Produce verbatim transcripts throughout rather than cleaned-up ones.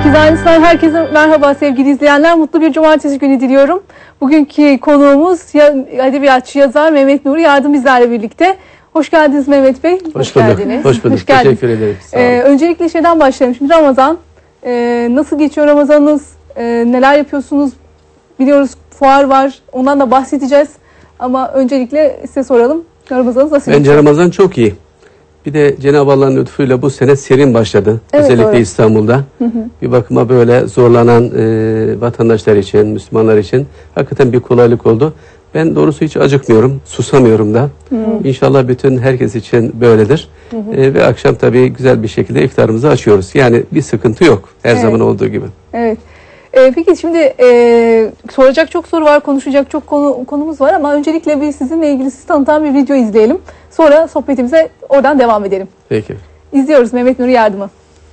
Güzel herkese merhaba sevgili izleyenler. Mutlu bir cumartesi günü diliyorum. Bugünkü konuğumuz edebiyatçı yazar Mehmet Nuri Yardım bizlerle birlikte. Hoş geldiniz Mehmet Bey. Hoş, Hoş geldiniz. Hoş bulduk. Hoş Teşekkür ederim. Sağ olun. Ee, öncelikle şeyden başlayalım. Şimdi Ramazan. Ee, nasıl geçiyor Ramazanınız? Ee, neler yapıyorsunuz? Biliyoruz fuar var. Ondan da bahsedeceğiz. Ama öncelikle size soralım. Ramazanınız nasıl Bence geçiyor? Ramazan çok iyi. Bir de Cenab-ı Allah'ın lütfuyla bu sene serin başladı. Evet, özellikle doğru. İstanbul'da. Hı hı. Bir bakıma böyle zorlanan e, vatandaşlar için, Müslümanlar için hakikaten bir kolaylık oldu. Ben doğrusu hiç acıkmıyorum, susamıyorum da. Hı hı. İnşallah bütün herkes için böyledir. Hı hı. E, ve akşam tabii güzel bir şekilde iftarımızı açıyoruz. Yani bir sıkıntı yok her evet. zaman olduğu gibi. Evet. Ee, peki şimdi e, soracak çok soru var, konuşacak çok konu, konumuz var ama öncelikle bir sizinle ilgili sizi tanıtan bir video izleyelim. Sonra sohbetimize oradan devam edelim. Peki. İzliyoruz Mehmet Nuri Yardım'ı.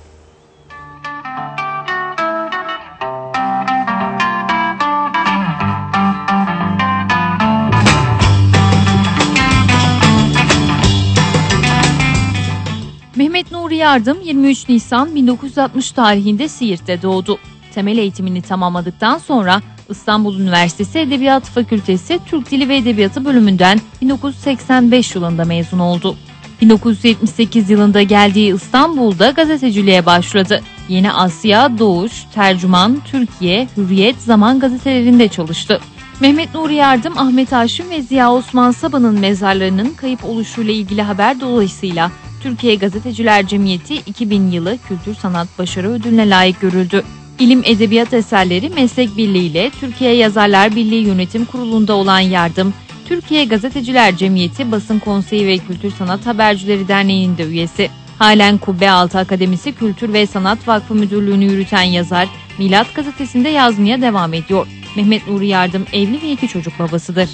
Mehmet Nuri Yardım yirmi üç Nisan bin dokuz yüz altmış tarihinde Siirt'te doğdu. Temel eğitimini tamamladıktan sonra İstanbul Üniversitesi Edebiyat Fakültesi Türk Dili ve Edebiyatı bölümünden bin dokuz yüz seksen beş yılında mezun oldu. bin dokuz yüz yetmiş sekiz yılında geldiği İstanbul'da gazeteciliğe başladı. Yeni Asya, Doğuş, Tercüman, Türkiye, Hürriyet, Zaman gazetelerinde çalıştı. Mehmet Nuri Yardım, Ahmet Haşim ve Ziya Osman Saba'nın mezarlarının kayıp oluşuyla ilgili haber dolayısıyla Türkiye Gazeteciler Cemiyeti iki bin yılı Kültür Sanat Başarı Ödülü'ne layık görüldü. İlim Edebiyat Eserleri Meslek Birliği ile Türkiye Yazarlar Birliği Yönetim Kurulu'nda olan Yardım, Türkiye Gazeteciler Cemiyeti Basın Konseyi ve Kültür Sanat Habercileri Derneği'nin de üyesi. Halen Kubbealtı Akademisi Kültür ve Sanat Vakfı Müdürlüğü'nü yürüten yazar, Milat Gazetesi'nde yazmaya devam ediyor. Mehmet Nuri Yardım evli ve iki çocuk babasıdır.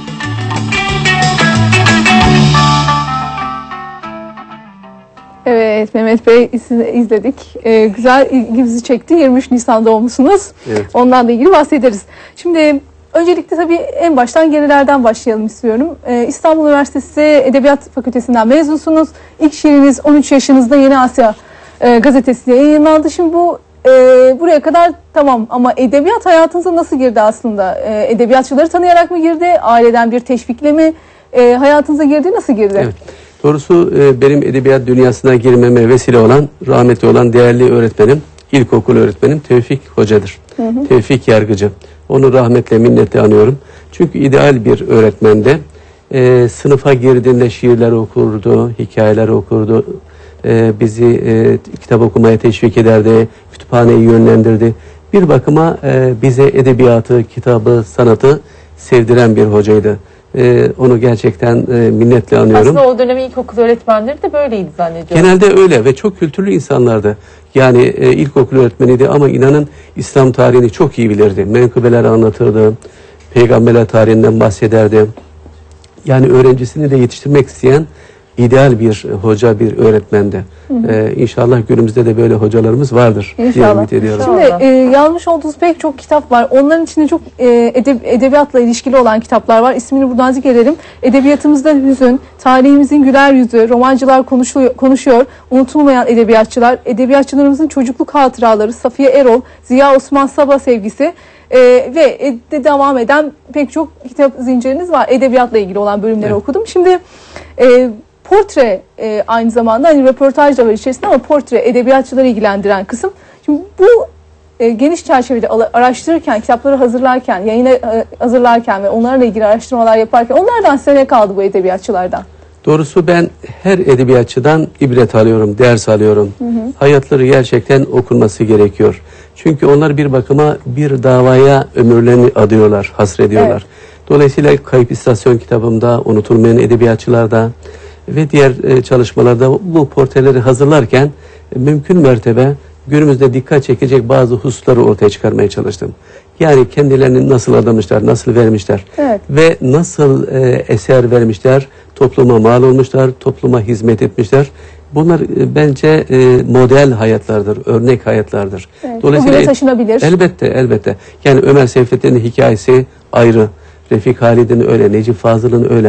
Evet Mehmet Bey izledik. Ee, güzel ilgimizi çekti. yirmi üç Nisan doğmuşsunuz. Evet. Ondan da ilgili bahsederiz. Şimdi öncelikle tabii en baştan gerilerden başlayalım istiyorum. Ee, İstanbul Üniversitesi Edebiyat Fakültesinden mezunsunuz. İlk şiiriniz on üç yaşınızda Yeni Asya e, gazetesiyle yayınlandı. Şimdi bu e, buraya kadar tamam ama edebiyat hayatınıza nasıl girdi aslında? E, edebiyatçıları tanıyarak mı girdi? Aileden bir teşvikle mi e, hayatınıza girdi? Nasıl girdi? Evet. Doğrusu benim edebiyat dünyasına girmeme vesile olan, rahmetli olan değerli öğretmenim, ilkokul öğretmenim Tevfik Hoca'dır. Hı hı. Tevfik Yargıcı. Onu rahmetle, minnetle anıyorum. Çünkü ideal bir öğretmendi. E, sınıfa girdiğinde şiirler okurdu, hikayeler okurdu. E, bizi e, kitap okumaya teşvik ederdi, kütüphaneyi yönlendirdi. Bir bakıma e, bize edebiyatı, kitabı, sanatı sevdiren bir hocaydı. Ee, onu gerçekten e, minnetle anıyorum. Aslında o dönemin ilkokul öğretmenleri de böyleydi zannediyorum. Genelde öyle ve çok kültürlü insanlardı. Yani e, ilkokul öğretmeniydi ama inanın İslam tarihini çok iyi bilirdi. Menkıbeler anlatırdı, peygamberler tarihinden bahsederdi. Yani öğrencisini de yetiştirmek isteyen ideal bir hoca, bir öğretmendi. Hı hı. Ee, inşallah günümüzde de böyle hocalarımız vardır. İnşallah. Şimdi e, yazmış olduğunuz pek çok kitap var. Onların içinde çok e, edeb edebiyatla ilişkili olan kitaplar var. İsmini buradan zikredelim. Edebiyatımızda hüzün, tarihimizin güler yüzü, romancılar konuşuyor, konuşuyor, unutulmayan edebiyatçılar, edebiyatçılarımızın çocukluk hatıraları, Safiye Erol, Ziya Osman Saba sevgisi e, ve de devam eden pek çok kitap zinciriniz var. Edebiyatla ilgili olan bölümleri evet. okudum. Şimdi e, portre e, aynı zamanda hani röportaj da var içerisinde ama portre edebiyatçıları ilgilendiren kısım. Şimdi bu e, geniş çerçevede araştırırken, kitapları hazırlarken, yayına e, hazırlarken ve onlarla ilgili araştırmalar yaparken onlardan size ne kaldı bu edebiyatçılardan? Doğrusu ben her edebiyatçıdan ibret alıyorum, ders alıyorum. Hı hı. Hayatları gerçekten okunması gerekiyor. Çünkü onlar bir bakıma bir davaya ömürlerini adıyorlar, hasrediyorlar. Evet. Dolayısıyla Kayıp İstasyon kitabımda, unutulmayan edebiyatçılarda ve diğer e, çalışmalarda bu portreleri hazırlarken e, mümkün mertebe günümüzde dikkat çekecek bazı hususları ortaya çıkarmaya çalıştım. Yani kendilerini nasıl adamışlar, nasıl vermişler evet. ve nasıl e, eser vermişler, topluma mal olmuşlar, topluma hizmet etmişler. Bunlar e, bence e, model hayatlardır, örnek hayatlardır. Evet, dolayısıyla taşınabilir. Elbette, elbette. Yani Ömer Seyfettin'in hikayesi ayrı, Refik Halid'in öyle, Necip Fazıl'ın öyle.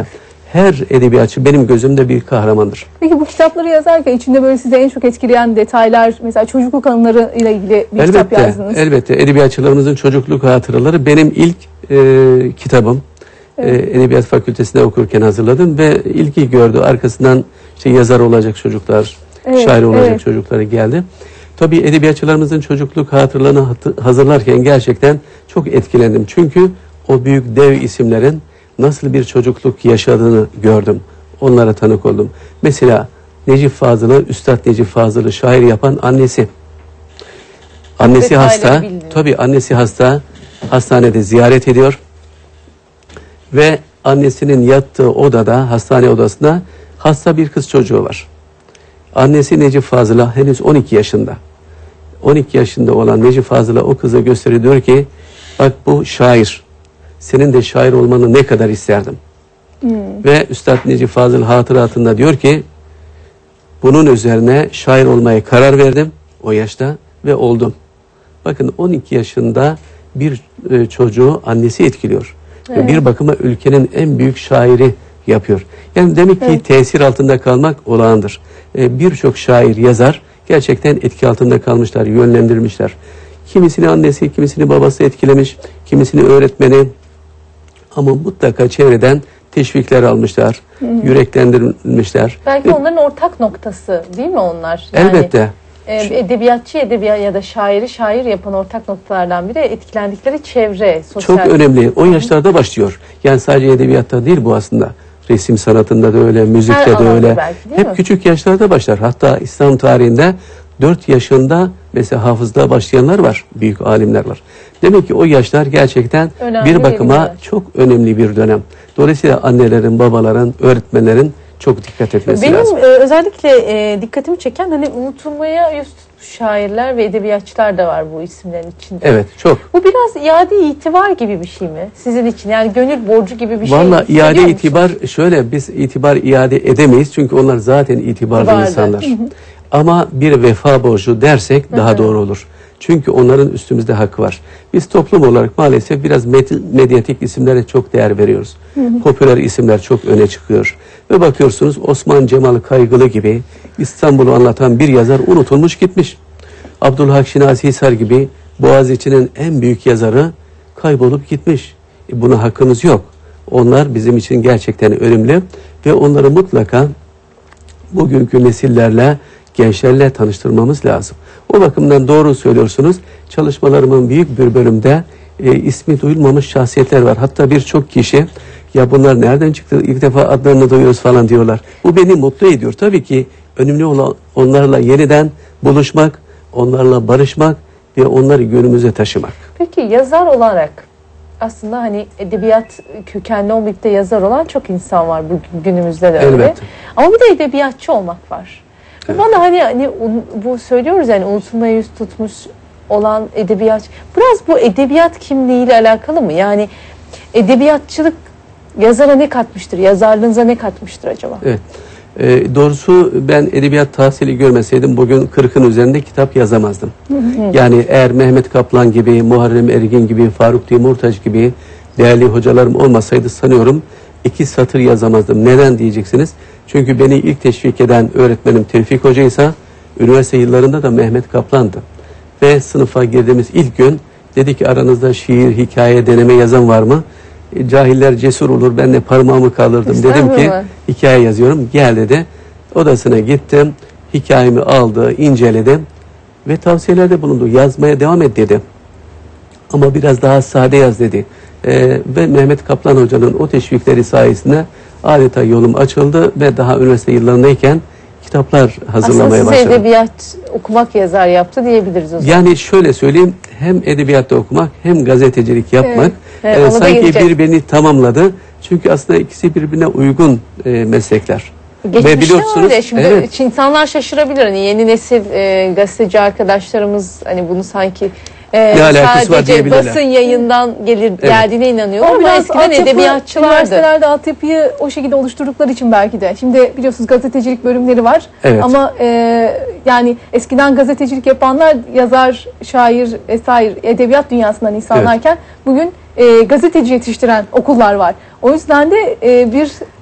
her edebiyatçı benim gözümde bir kahramandır. Peki bu kitapları yazarken içinde böyle size en çok etkileyen detaylar, mesela çocukluk anıları ile ilgili bir elbette, kitap yazdınız. Elbette. Edebiyatçılarımızın çocukluk hatıraları benim ilk e, kitabım. Evet. E, Edebiyat Fakültesi'nde okurken hazırladım ve ilgi gördü. Arkasından işte yazar olacak çocuklar, evet, şair olacak evet. çocukları geldi. Tabii edebiyatçılarımızın çocukluk hatıralarını hazırlarken gerçekten çok etkilendim. Çünkü o büyük dev isimlerin nasıl bir çocukluk yaşadığını gördüm. Onlara tanık oldum. Mesela Necip Fazıl'ı, Üstad Necip Fazıl'ı şair yapan annesi. Annesi hasta. Tabii annesi hasta. Hastanede ziyaret ediyor. Ve annesinin yattığı odada, hastane odasında hasta bir kız çocuğu var. Annesi Necip Fazıl'a henüz on iki yaşında. on iki yaşında olan Necip Fazıl'a o kızı gösteriyor, diyor ki bak bu şair. Senin de şair olmanı ne kadar isterdim. Hmm. Ve Üstad Necip Fazıl hatıratında diyor ki bunun üzerine şair olmaya karar verdim o yaşta ve oldum. Bakın on iki yaşında bir e, çocuğu annesi etkiliyor. Evet. Ve bir bakıma ülkenin en büyük şairi yapıyor. Yani demek ki evet. tesir altında kalmak olağandır. E, Birçok şair, yazar gerçekten etki altında kalmışlar, yönlendirmişler. Kimisini annesi, kimisini babası etkilemiş, kimisini öğretmeni. Ama mutlaka çevreden teşvikler almışlar, hı hı. yüreklendirmişler. Belki onların ortak noktası değil mi onlar? Yani, elbette. E, edebiyatçı edebiyat ya da şairi şair yapan ortak noktalardan biri etkilendikleri çevre, sosyal... Çok önemli. O yaşlarda başlıyor. Yani sadece edebiyatta değil bu aslında. Resim sanatında da öyle, müzikte Her de öyle. Belki, Hep mi? küçük yaşlarda başlar. Hatta İslam tarihinde dört yaşında mesela hafızlığa başlayanlar var. Büyük alimler var. Demek ki o yaşlar gerçekten önemli bir bakıma bir çok önemli bir dönem. Dolayısıyla annelerin, babaların, öğretmenlerin çok dikkat etmesi Benim lazım. Benim özellikle e, dikkatimi çeken hani unutulmaya yüz tutmuş şairler ve edebiyatçılar da var bu isimlerin içinde. Evet, çok. Bu biraz iade itibar gibi bir şey mi sizin için? Yani gönül borcu gibi bir şey. Vallahi iade itibar şöyle, biz itibar iade edemeyiz çünkü onlar zaten itibarlı Vardı. insanlar. Hı hı. Ama bir vefa borcu dersek daha hı hı. doğru olur. Çünkü onların üstümüzde hakkı var. Biz toplum olarak maalesef biraz med- medyatik isimlere çok değer veriyoruz. Hı hı. Popüler isimler çok öne çıkıyor. Ve bakıyorsunuz Osman Cemal Kaygılı gibi İstanbul'u anlatan bir yazar unutulmuş gitmiş. Abdülhak Şinasi Hisar gibi Boğaziçi'nin en büyük yazarı kaybolup gitmiş. E buna hakkımız yok. Onlar bizim için gerçekten önemli ve onları mutlaka bugünkü nesillerle, gençlerle tanıştırmamız lazım. O bakımdan doğru söylüyorsunuz. Çalışmalarımın büyük bir bölümde e, ismi duyulmamış şahsiyetler var. Hatta birçok kişi ya bunlar nereden çıktı? İlk defa adlarını duyuyoruz falan diyorlar. Bu beni mutlu ediyor. Tabii ki önemli olan onlarla yeniden buluşmak, onlarla barışmak ve onları gönlümüze taşımak. Peki yazar olarak aslında hani edebiyat kökenli olmayıp da yazar olan çok insan var bu günümüzde de öyle. Elbette. Ama bir de edebiyatçı olmak var. Evet. Bana hani, hani bu söylüyoruz yani unutulmaya yüz tutmuş olan edebiyat. Biraz bu edebiyat kimliğiyle alakalı mı? Yani edebiyatçılık yazara ne katmıştır? Yazarlığınıza ne katmıştır acaba? Evet. E, doğrusu ben edebiyat tahsili görmeseydim bugün kırkın üzerinde kitap yazamazdım. Hı hı. Yani eğer Mehmet Kaplan gibi, Muharrem Ergin gibi, Faruk Demirtaş gibi değerli hocalarım olmasaydı sanıyorum iki satır yazamazdım. Neden diyeceksiniz? Çünkü beni ilk teşvik eden öğretmenim Tevfik Hoca'ysa üniversite yıllarında da Mehmet Kaplan'dı. Ve sınıfa girdiğimiz ilk gün dedi ki aranızda şiir, hikaye, deneme yazan var mı? E, cahiller cesur olur. Ben de parmağımı kaldırdım. Dedim ki hikaye yazıyorum. Gel dedi. Odasına gittim. Hikayemi aldı, inceledim. Ve tavsiyelerde bulundu. Yazmaya devam et dedi. Ama biraz daha sade yaz dedi. E, ve Mehmet Kaplan Hoca'nın o teşvikleri sayesinde adeta yolum açıldı ve daha üniversite yıllarındayken kitaplar hazırlamaya başladım. Aslında edebiyat okumak yazar yaptı diyebiliriz o zaman. Yani şöyle söyleyeyim, hem edebiyatta okumak hem gazetecilik yapmak evet, evet, e, sanki birbirini tamamladı. Çünkü aslında ikisi birbirine uygun e, meslekler. Geçmişte ve biliyorsunuz öyle. Şimdi evet. insanlar şaşırabilir. Hani yeni nesil e, gazeteci arkadaşlarımız hani bunu sanki Ee, ne alakası var diyebilirler. Basın yayından gelir evet. geldiğine inanıyorlar ama eskiden edebiyatçılardı. Üniversitelerde altyapıyı o şekilde oluşturdukları için belki de. Şimdi biliyorsunuz gazetecilik bölümleri var. Evet. Ama e, yani eskiden gazetecilik yapanlar yazar, şair vesaire edebiyat dünyasından insanlarken evet. bugün e, gazeteci yetiştiren okullar var. O yüzden de e, bir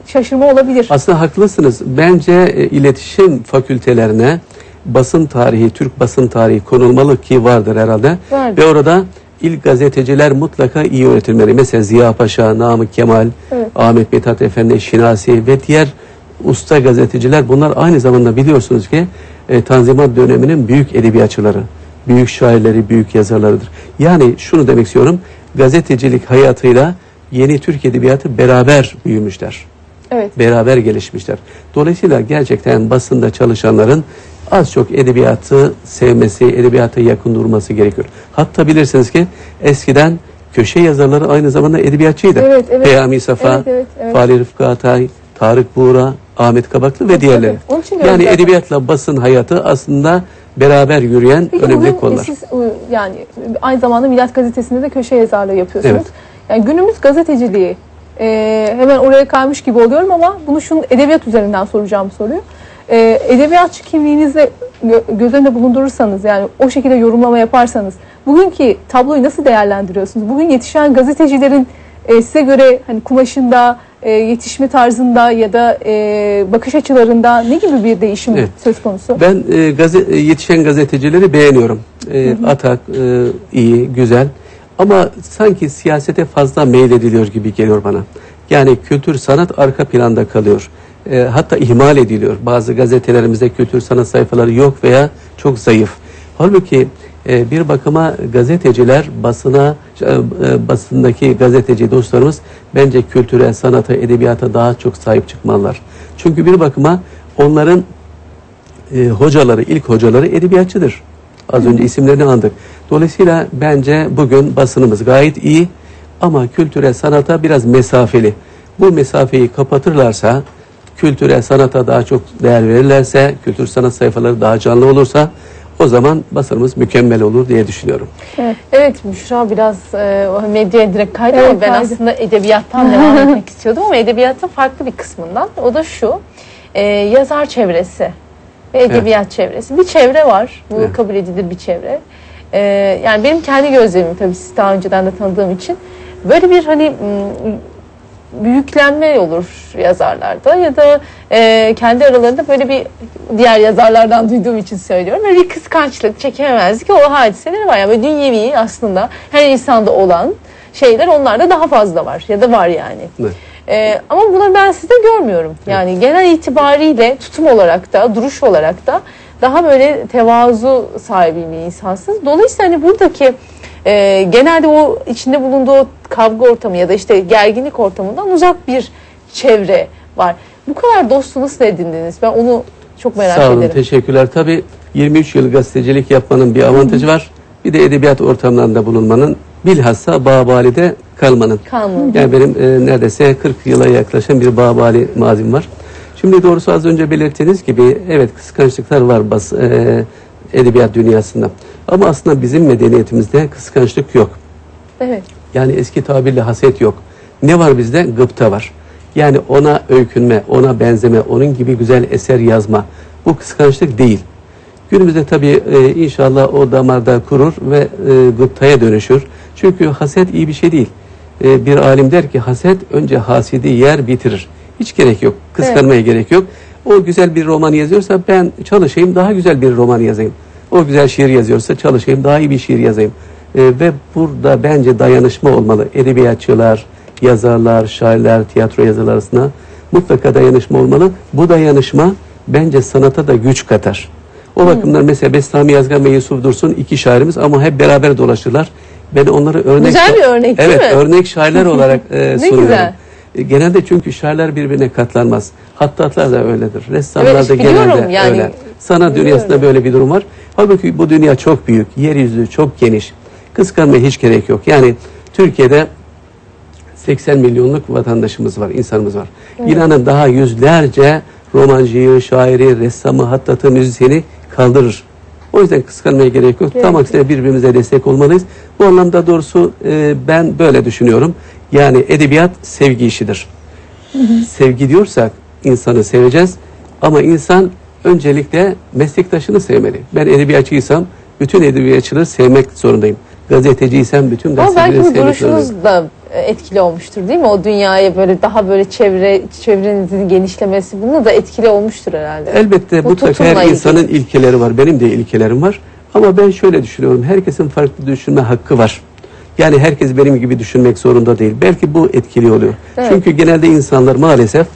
şaşırma olabilir. Aslında haklısınız. Bence e, iletişim fakültelerine basın tarihi, Türk basın tarihi konulmalı ki vardır herhalde. Vardır. Ve orada ilk gazeteciler mutlaka iyi öğretilmeli. Mesela Ziya Paşa, Namık Kemal, Evet. Ahmet Mithat Efendi, Şinasi ve diğer usta gazeteciler, bunlar aynı zamanda biliyorsunuz ki e, Tanzimat döneminin büyük edebiyatçıları, büyük şairleri, büyük yazarlarıdır. Yani şunu demek istiyorum, gazetecilik hayatıyla yeni Türk edebiyatı beraber büyümüşler. Evet. Beraber gelişmişler. Dolayısıyla gerçekten basında çalışanların az çok edebiyatı sevmesi, edebiyata yakın durması gerekiyor. Hatta bilirsiniz ki eskiden köşe yazarları aynı zamanda edebiyatçıydı. Evet, evet. Peyami Safa, Evet, evet, evet. Fahri Rıfkı Atay, Tarık Buğra, Ahmet Kabaklı ve Tabii, diğerleri. tabii. Onun için diyorum Yani zaten. edebiyatla basın hayatı aslında beraber yürüyen Peki önemli bugün konular. siz ıı, yani aynı zamanda Milat Gazetesi'nde de köşe yazarlığı yapıyorsunuz. Evet. Yani günümüz gazeteciliği e, hemen oraya kaymış gibi oluyorum ama bunu şunun edebiyat üzerinden soracağım soruyu. E, edebiyatçı kimliğinizle gö- göz önünde bulundurursanız, yani o şekilde yorumlama yaparsanız bugünkü tabloyu nasıl değerlendiriyorsunuz? Bugün yetişen gazetecilerin e, size göre hani kumaşında, e, yetişme tarzında ya da e, bakış açılarında ne gibi bir değişim Evet. söz konusu? Ben e, gazet, e, yetişen gazetecileri beğeniyorum. E, Atak e, iyi, güzel. Ama sanki siyasete fazla meylediliyor gibi geliyor bana. Yani kültür sanat arka planda kalıyor. E, hatta ihmal ediliyor. Bazı gazetelerimizde kültür sanat sayfaları yok veya çok zayıf. Halbuki e, bir bakıma gazeteciler, basına, e, e, basındaki gazeteci dostlarımız bence kültüre, sanata, edebiyata daha çok sahip çıkmalılar. Çünkü bir bakıma onların e, hocaları, ilk hocaları edebiyatçıdır. Az önce isimlerini andık. Dolayısıyla bence bugün basınımız gayet iyi ama kültüre, sanata biraz mesafeli. Bu mesafeyi kapatırlarsa, kültüre, sanata daha çok değer verirlerse, kültür sanat sayfaları daha canlı olursa o zaman basınımız mükemmel olur diye düşünüyorum. Evet. Evet, Büşra biraz e, medyaya direkt kaydı Evet, ama ben kaydı. aslında edebiyattan devam etmek istiyordum ama edebiyatın farklı bir kısmından. O da şu, e, yazar çevresi ve edebiyat çevresi. Bir çevre var, bu Evet. kabul edilir bir çevre. E, yani benim kendi gözlemim, tabii siz daha önceden de tanıdığım için, böyle bir hani m, büyüklenme olur yazarlarda ya da e, kendi aralarında böyle bir, diğer yazarlardan duyduğum için söylüyorum, böyle bir kıskançlık, çekememezlik, o hadiseleri var. Yani böyle dünyevi aslında her insanda olan şeyler onlarda daha fazla var ya da var yani. Evet. E, ama bunları ben sizde görmüyorum. Yani genel itibariyle tutum olarak da, duruş olarak da daha böyle tevazu sahibi bir insansınız. Dolayısıyla hani buradaki e, genelde o içinde bulunduğu kavga ortamı ya da işte gerginlik ortamından uzak bir çevre var. Bu kadar dostu nasıl edindiniz? Ben onu çok merak Sağ olun, ederim. teşekkürler. Tabii yirmi üç yıl gazetecilik yapmanın bir avantajı var. Bir de edebiyat ortamlarında bulunmanın, bilhassa Bağbali'de kalmanın. Kalmanın. Yani benim e, neredeyse kırk yıla yaklaşan bir Bağbali mazim var. Şimdi doğrusu az önce belirttiğiniz gibi evet, kıskançlıklar var bas, e, edebiyat dünyasında. Ama aslında bizim medeniyetimizde kıskançlık yok. Evet. Yani eski tabirle haset yok. Ne var bizde? Gıpta var. Yani ona öykünme, ona benzeme, onun gibi güzel eser yazma. Bu kıskançlık değil. Günümüzde tabii e, inşallah o damarda kurur ve e, gıptaya dönüşür. Çünkü haset iyi bir şey değil. E, bir alim der ki haset önce hasidi yer bitirir. Hiç gerek yok. Kıskanmaya gerek yok. O güzel bir roman yazıyorsa ben çalışayım, daha güzel bir roman yazayım. O güzel şiir yazıyorsa çalışayım, daha iyi bir şiir yazayım. E, ve burada bence dayanışma olmalı. Edebiyatçılar, yazarlar, şairler, tiyatro yazarlar arasında mutlaka dayanışma olmalı. Bu dayanışma bence sanata da güç katar. O bakımdan mesela Bestami Yazgan ve Yusuf Dursun iki şairimiz ama hep beraber dolaşırlar. Ben onları örnek... Güzel bir örnek değil evet, mi? örnek şairler olarak e, Ne sunuyorum. güzel. E, Genelde çünkü şairler birbirine katlanmaz. Hattatlar da öyledir. Ressamlar Evet, da biliyorum genelde yani. öyle. Sanat Biliyorum. dünyasında böyle bir durum var. Halbuki bu dünya çok büyük, yeryüzü çok geniş. Kıskanmaya hiç gerek yok. Yani Türkiye'de seksen milyonluk vatandaşımız var, insanımız var. İnanın daha yüzlerce romancıyı, şairi, ressamı, hattatı, müzisyeni kaldırır. O yüzden kıskanmaya gerek yok. Tam aksine birbirimize destek olmalıyız. Bu anlamda doğrusu e, ben böyle düşünüyorum. Yani edebiyat sevgi işidir. Sevgi diyorsak insanı seveceğiz ama insan öncelikle meslektaşını sevmeli. Ben edebiyatçıysam bütün edebiyatçıları sevmek zorundayım. Gazeteciysem bütün Ama belki gazetecileri bu sevmek zorundayım. duruşunuz da etkili olmuştur değil mi? O dünyaya böyle daha böyle çevre çevrenizin genişlemesi bununla da etkili olmuştur herhalde. Elbette Bu mutlaka her tutumla insanın ilgili. ilkeleri var. Benim de ilkelerim var. Ama ben şöyle düşünüyorum. Herkesin farklı düşünme hakkı var. Yani herkes benim gibi düşünmek zorunda değil. Belki bu etkili oluyor. Evet. Çünkü genelde insanlar maalesef,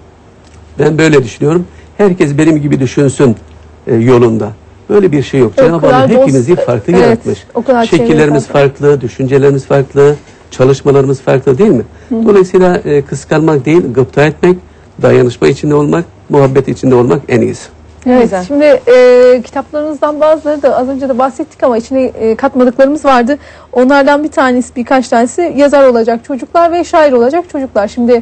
ben böyle düşünüyorum, herkes benim gibi düşünsün e, yolunda. Böyle bir şey yok. O Cenab-ı kadar Allah dost- hepimizi farklı Evet, yaratmış. o kadar Şekillerimiz çevre farklı, düşüncelerimiz farklı, çalışmalarımız farklı değil mi? Dolayısıyla e, kıskanmak değil, gıpta etmek, dayanışma içinde olmak, muhabbet içinde olmak en iyisi. Evet, Güzel. şimdi e, kitaplarınızdan bazıları da az önce de bahsettik ama içine e, katmadıklarımız vardı. Onlardan bir tanesi, birkaç tanesi yazar olacak çocuklar ve şair olacak çocuklar. Şimdi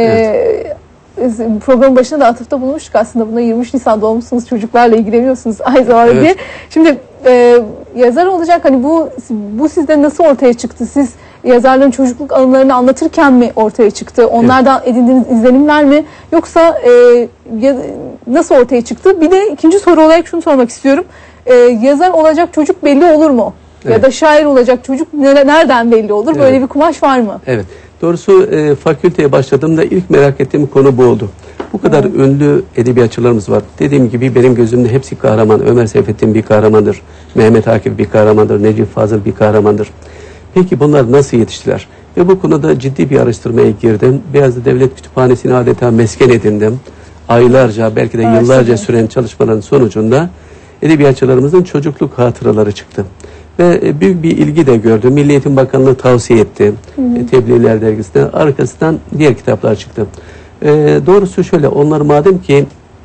e, programın başında da atıfta bulmuştuk aslında, buna yirmi üç Nisan doğmuşsunuz, çocuklarla ilgileniyorsunuz aynı zamanda Evet. diye. Şimdi e, yazar olacak, hani bu bu sizde nasıl ortaya çıktı? Siz yazarların çocukluk anılarını anlatırken mi ortaya çıktı? Onlardan edindiğiniz izlenimler mi? Yoksa e, ya, nasıl ortaya çıktı? Bir de ikinci soru olarak şunu sormak istiyorum. E, yazar olacak çocuk belli olur mu? Evet. Ya da şair olacak çocuk nere- nereden belli olur? Böyle Evet. bir kumaş var mı? Evet. Doğrusu e, fakülteye başladığımda ilk merak ettiğim konu bu oldu. Bu kadar Evet. ünlü edebiyatçılarımız var. Dediğim gibi benim gözümde hepsi kahraman. Ömer Seyfettin bir kahramandır. Mehmet Akif bir kahramandır. Necip Fazıl bir kahramandır. Peki bunlar nasıl yetiştiler? Ve bu konuda ciddi bir araştırmaya girdim. Beyazıt Devlet Kütüphanesi'ni adeta mesken edindim. Aylarca, belki de yıllarca Araştırdım. süren çalışmaların sonucunda edebiyatçılarımızın çocukluk hatıraları çıktı. Ve e, büyük bir ilgi de gördüm. Milli Eğitim Bakanlığı tavsiye etti. E, Tebliğler dergisine. Arkasından diğer kitaplar çıktı. E, doğrusu şöyle, onlar madem ki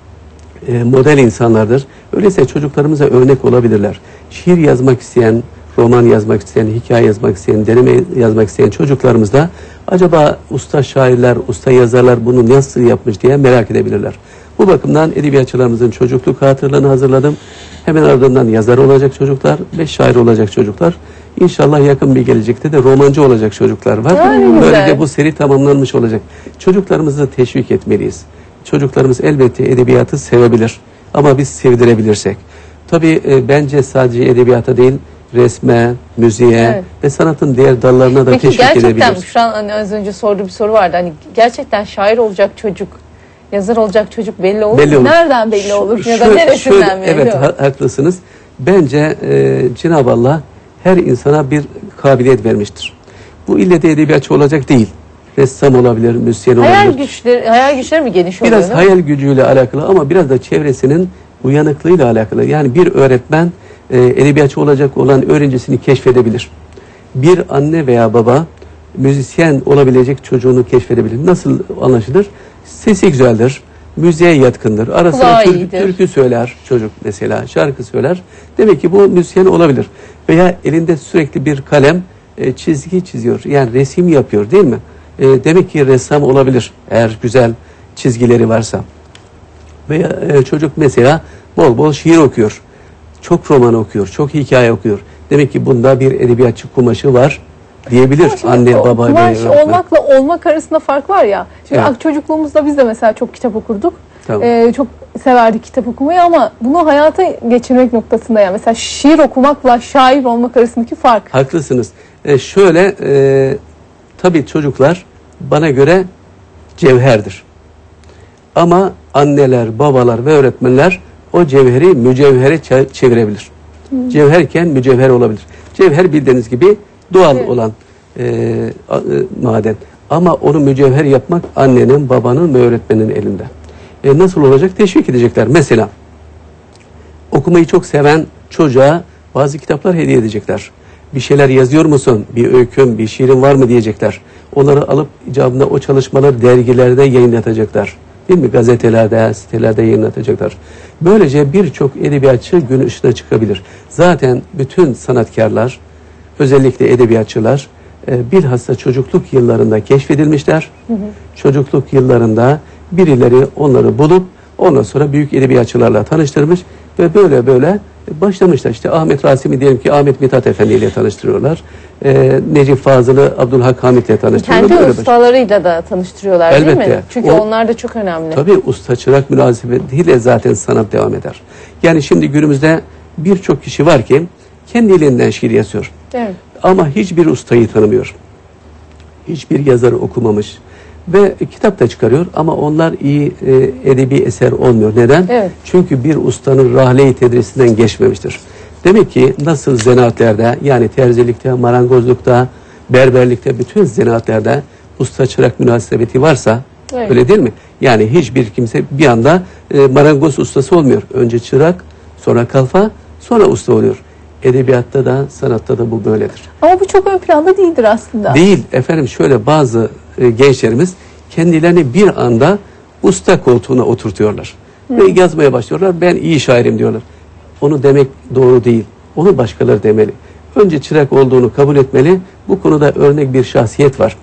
e, model insanlardır, öyleyse çocuklarımıza örnek olabilirler. Şiir yazmak isteyen, roman yazmak isteyen, hikaye yazmak isteyen, deneme yazmak isteyen çocuklarımız da acaba usta şairler, usta yazarlar bunu nasıl yapmış diye merak edebilirler. Bu bakımdan edebiyatçılarımızın çocukluk hatıralarını hazırladım. Hemen ardından yazar olacak çocuklar ve şair olacak çocuklar. İnşallah yakın bir gelecekte de romancı olacak çocuklar var. Ay, ne Böylece güzel. bu seri tamamlanmış olacak. Çocuklarımızı teşvik etmeliyiz. Çocuklarımız elbette edebiyatı sevebilir ama biz sevdirebilirsek. Tabii e, bence sadece edebiyata değil, resme, müziğe Evet. ve sanatın diğer dallarına da Peki teşvik gerçekten edebiliriz. şu an hani az önce sorduğu bir soru vardı. Hani gerçekten şair olacak çocuk, yazar olacak çocuk belli olur Belli mu? olur. Nereden belli olur? Şu- Ya da şöyle- neresinden şöyle, belli Evet olur? ha- haklısınız. Bence e, Cenab-ı Allah her insana bir kabiliyet vermiştir. Bu ille de edebiyatçı olacak değil. Ressam olabilir, müzisyen Hayal olabilir. güçleri, hayal güçleri mi geniş oluyor? Biraz değil mi? hayal gücüyle alakalı ama biraz da çevresinin uyanıklığıyla alakalı. Yani bir öğretmen e, edebiyatçı olacak olan öğrencisini keşfedebilir. Bir anne veya baba müzisyen olabilecek çocuğunu keşfedebilir. Nasıl anlaşılır? Sesi güzeldir, müziğe yatkındır. Ara sıra Kulağı türkü, iyidir. türkü söyler çocuk mesela, şarkı söyler. Demek ki bu müzisyen olabilir. Veya elinde sürekli bir kalem e, çizgi çiziyor. Yani resim yapıyor değil mi? E, demek ki ressam olabilir eğer güzel çizgileri varsa. Veya e, çocuk mesela bol bol şiir okuyor. Çok roman okuyor, çok hikaye okuyor. Demek ki bunda bir edebiyatçı kumaşı var diyebilir Ama şimdi anne, o baba. kumaş ve öğretmen. olmakla olmak arasında fark var ya. Şimdi Evet. çocukluğumuzda biz de mesela çok kitap okurduk. Tamam. Ee, çok severdik kitap okumayı ama bunu hayata geçirmek noktasında, yani mesela şiir okumakla şair olmak arasındaki fark. Haklısınız. E, şöyle e, tabii çocuklar bana göre cevherdir. Ama anneler, babalar ve öğretmenler o cevheri mücevhere ça- çevirebilir. Cevherken mücevher olabilir. Cevher bildiğiniz gibi doğal Evet. olan e, a- e, maden. Ama onu mücevher yapmak annenin, babanın ve öğretmenin elinde. E, nasıl olacak? Teşvik edecekler. Mesela okumayı çok seven çocuğa bazı kitaplar hediye edecekler. Bir şeyler yazıyor musun? Bir öykün, bir şiirin var mı diyecekler. Onları alıp icabında o çalışmaları dergilerde yayınlatacaklar. Değil mi? Gazetelerde, sitelerde yayınlatacaklar. Böylece birçok edebiyatçı gün ışığına çıkabilir. Zaten bütün sanatkarlar, özellikle edebiyatçılar e, bilhassa çocukluk yıllarında keşfedilmişler. Hı hı. Çocukluk yıllarında birileri onları bulup ondan sonra büyük edebiyatçılarla tanıştırmış ve böyle böyle başlamışlar. İşte Ahmet Rasim'i diyelim ki Ahmet Mithat Efendi ile tanıştırıyorlar. E, Necip Fazıl'ı Abdülhak Hamit ile tanıştırıyorlar. Kendi Böyle ustalarıyla da tanıştırıyorlar değil mi? Elbette. Çünkü O- onlar da çok önemli. Tabii usta çırak münasebetiyle zaten sanat devam eder. Yani şimdi günümüzde birçok kişi var ki kendi elinden şiir yazıyor. Evet. Ama hiçbir ustayı tanımıyor. hiçbir yazarı okumamış ve kitap da çıkarıyor ama onlar iyi e, edebi eser olmuyor. Neden? Evet. Çünkü bir ustanın rahle-i tedrisinden geçmemiştir. Demek ki nasıl zanaatlerde, yani terzilikte, marangozlukta, berberlikte, bütün zanaatlerde usta çırak münasebeti varsa, evet. öyle değil mi? Yani hiçbir kimse bir anda e, marangoz ustası olmuyor. Önce çırak, sonra kalfa, sonra usta oluyor. Edebiyatta da, sanatta da bu böyledir. Ama bu çok ön planda değildir aslında. Değil efendim, şöyle bazı e, gençlerimiz kendilerini bir anda usta koltuğuna oturtuyorlar. Hmm. Ve yazmaya başlıyorlar. Ben iyi şairim diyorlar. Onu demek doğru değil. Onu başkaları demeli. Önce çırak olduğunu kabul etmeli. Bu konuda örnek bir şahsiyet var.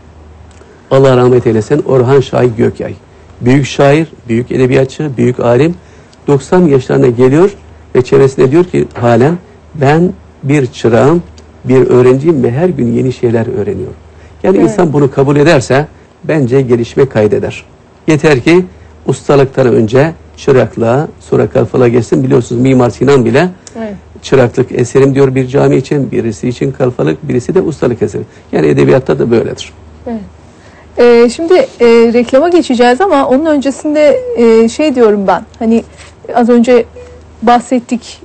Allah rahmet eylesin, Orhan Şahik Gökyay. Büyük şair, büyük edebiyatçı, büyük alim. doksan yaşlarına geliyor ve çevresine diyor ki halen ben bir çırağım, bir öğrenciyim ve her gün yeni şeyler öğreniyorum. Yani evet. insan bunu kabul ederse bence gelişme kaydeder. Yeter ki ustalıktan önce çıraklığa, sonra kalfalığa geçsin. Biliyorsunuz Mimar Sinan bile evet. çıraklık eserim diyor bir cami için, birisi için kalfalık, birisi de ustalık eseri. Yani edebiyatta da böyledir. Evet. Ee, şimdi e, reklama geçeceğiz ama onun öncesinde e, şey diyorum ben, hani az önce bahsettik,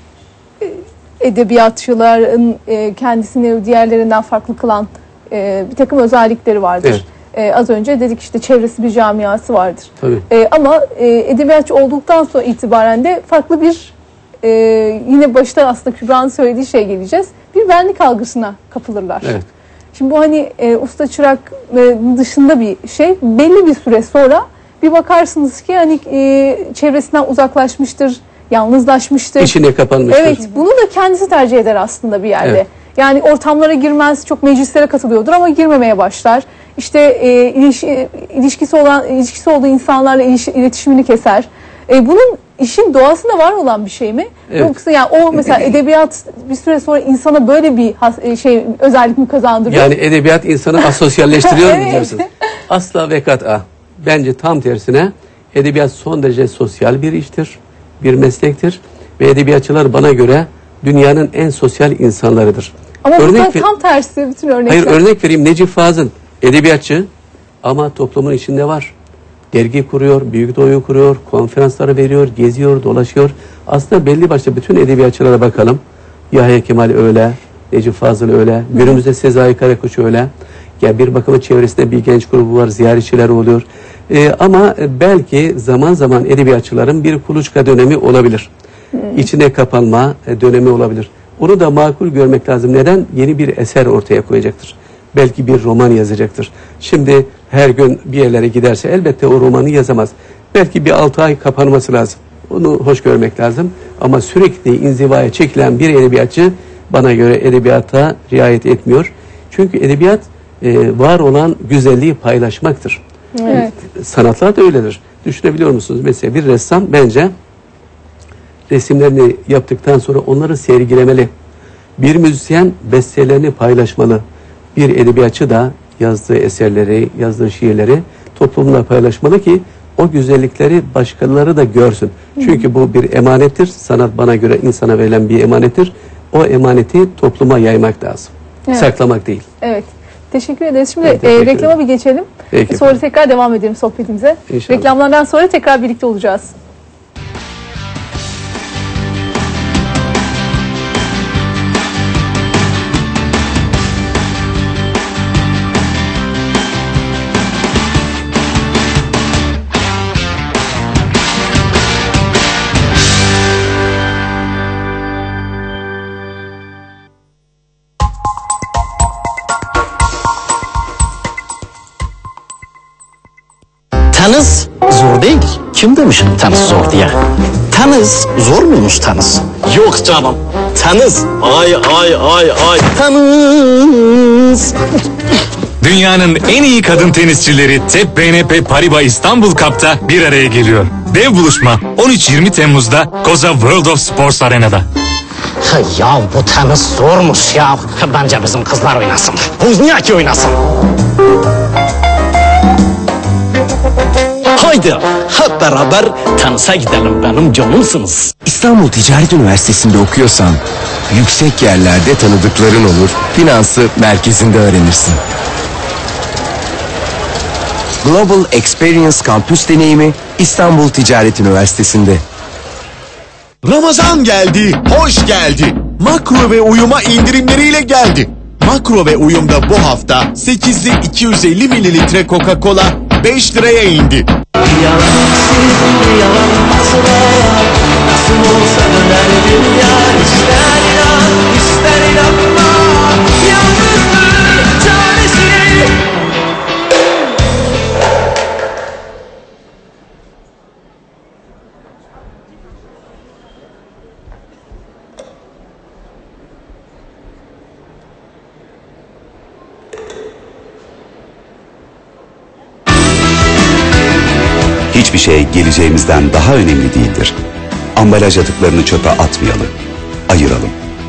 e, edebiyatçıların e, kendisini diğerlerinden farklı kılan e, bir takım özellikleri vardır. Evet. E, az önce dedik işte çevresi bir camiası vardır. Tabii. E, ama e, edebiyatçı olduktan sonra itibaren de farklı bir e, yine başta aslında Kübra'nın söylediği şey geleceğiz. Bir benlik algısına kapılırlar. Evet. Şimdi bu hani e, usta çırak e, dışında bir şey. Belli bir süre sonra bir bakarsınız ki hani e, çevresinden uzaklaşmıştır, yalnızlaşmıştır. İçine kapanmıştır. Evet, bunu da kendisi tercih eder aslında bir yerde. Evet. Yani ortamlara girmez, çok meclislere katılıyordur ama girmemeye başlar. İşte e, iliş, e, ilişkisi olan ilişkisi olduğu insanlarla iliş, iletişimini keser. E, bunun işin doğasında var olan bir şey mi? Evet. Yoksa yani o mesela edebiyat bir süre sonra insana böyle bir has, şey özellik mi kazandırıyor? Yani edebiyat insanı asosyalleştiriyor evet. mu diyorsunuz? Asla ve kat'a. Bence tam tersine edebiyat son derece sosyal bir iştir, bir meslektir ve edebiyatçılar bana göre dünyanın en sosyal insanlarıdır. Ama örnek bu tam tersi bütün örnekler. Hayır, örnek vereyim. Necip Fazıl edebiyatçı ama toplumun içinde var. Dergi kuruyor, büyük doğuyu kuruyor, konferansları veriyor, geziyor, dolaşıyor. Aslında belli başlı bütün edebiyatçılara bakalım. Yahya Kemal öyle, Necip Fazıl öyle, günümüzde Sezai Karakoç öyle. Ya bir bakıma çevresinde bir genç grubu var, ziyaretçiler oluyor. Ee, ama belki zaman zaman edebiyatçıların bir kuluçka dönemi olabilir. Hmm. İçine kapanma dönemi olabilir. Onu da makul görmek lazım. Neden? Yeni bir eser ortaya koyacaktır. Belki bir roman yazacaktır. Şimdi her gün bir yerlere giderse elbette o romanı yazamaz. Belki bir altı ay kapanması lazım. Onu hoş görmek lazım. Ama sürekli inzivaya çekilen bir edebiyatçı bana göre edebiyata riayet etmiyor. Çünkü edebiyat e, var olan güzelliği paylaşmaktır. Evet. Sanatlar da öyledir. Düşünebiliyor musunuz? Mesela bir ressam bence resimlerini yaptıktan sonra onları sergilemeli. Bir müzisyen bestelerini paylaşmalı. Bir edebiyatçı da yazdığı eserleri, yazdığı şiirleri toplumla paylaşmalı ki o güzellikleri başkaları da görsün. Hı. Çünkü bu bir emanettir. Sanat bana göre insana verilen bir emanettir. O emaneti topluma yaymak lazım. Evet. Saklamak değil. Evet. Teşekkür ederiz. Şimdi evet, e, reklama bir geçelim. Peki, sonra efendim. tekrar devam edelim sohbetimize. İnşallah. Reklamlardan sonra tekrar birlikte olacağız. Tanız zor değil. Kim demiş tanız zor diye? Tanız zor muymuş tanız? Yok canım. Tanız. Ay ay ay ay. Tanız. Dünyanın en iyi kadın tenisçileri T E P B N P Paribas İstanbul Cup'ta bir araya geliyor. Dev buluşma on üç yirmi Temmuz'da Koza World of Sports Arena'da. Ya bu tenis zormuş ya. Bence bizim kızlar oynasın. Wozniacki oynasın. Haydi hep beraber tenise gidelim, benim canımsınız. İstanbul Ticaret Üniversitesi'nde okuyorsan yüksek yerlerde tanıdıkların olur, finansı merkezinde öğrenirsin. Global Experience Kampüs deneyimi İstanbul Ticaret Üniversitesi'nde. Ramazan geldi, hoş geldi. Makro ve Uyum'a indirimleriyle geldi. Makro ve Uyum'da bu hafta sekizli iki yüz elli mililitre Coca-Cola beş liraya indi. Hiçbir şey geleceğimizden daha önemli değildir. Ambalaj atıklarını çöpe atmayalım, ayıralım.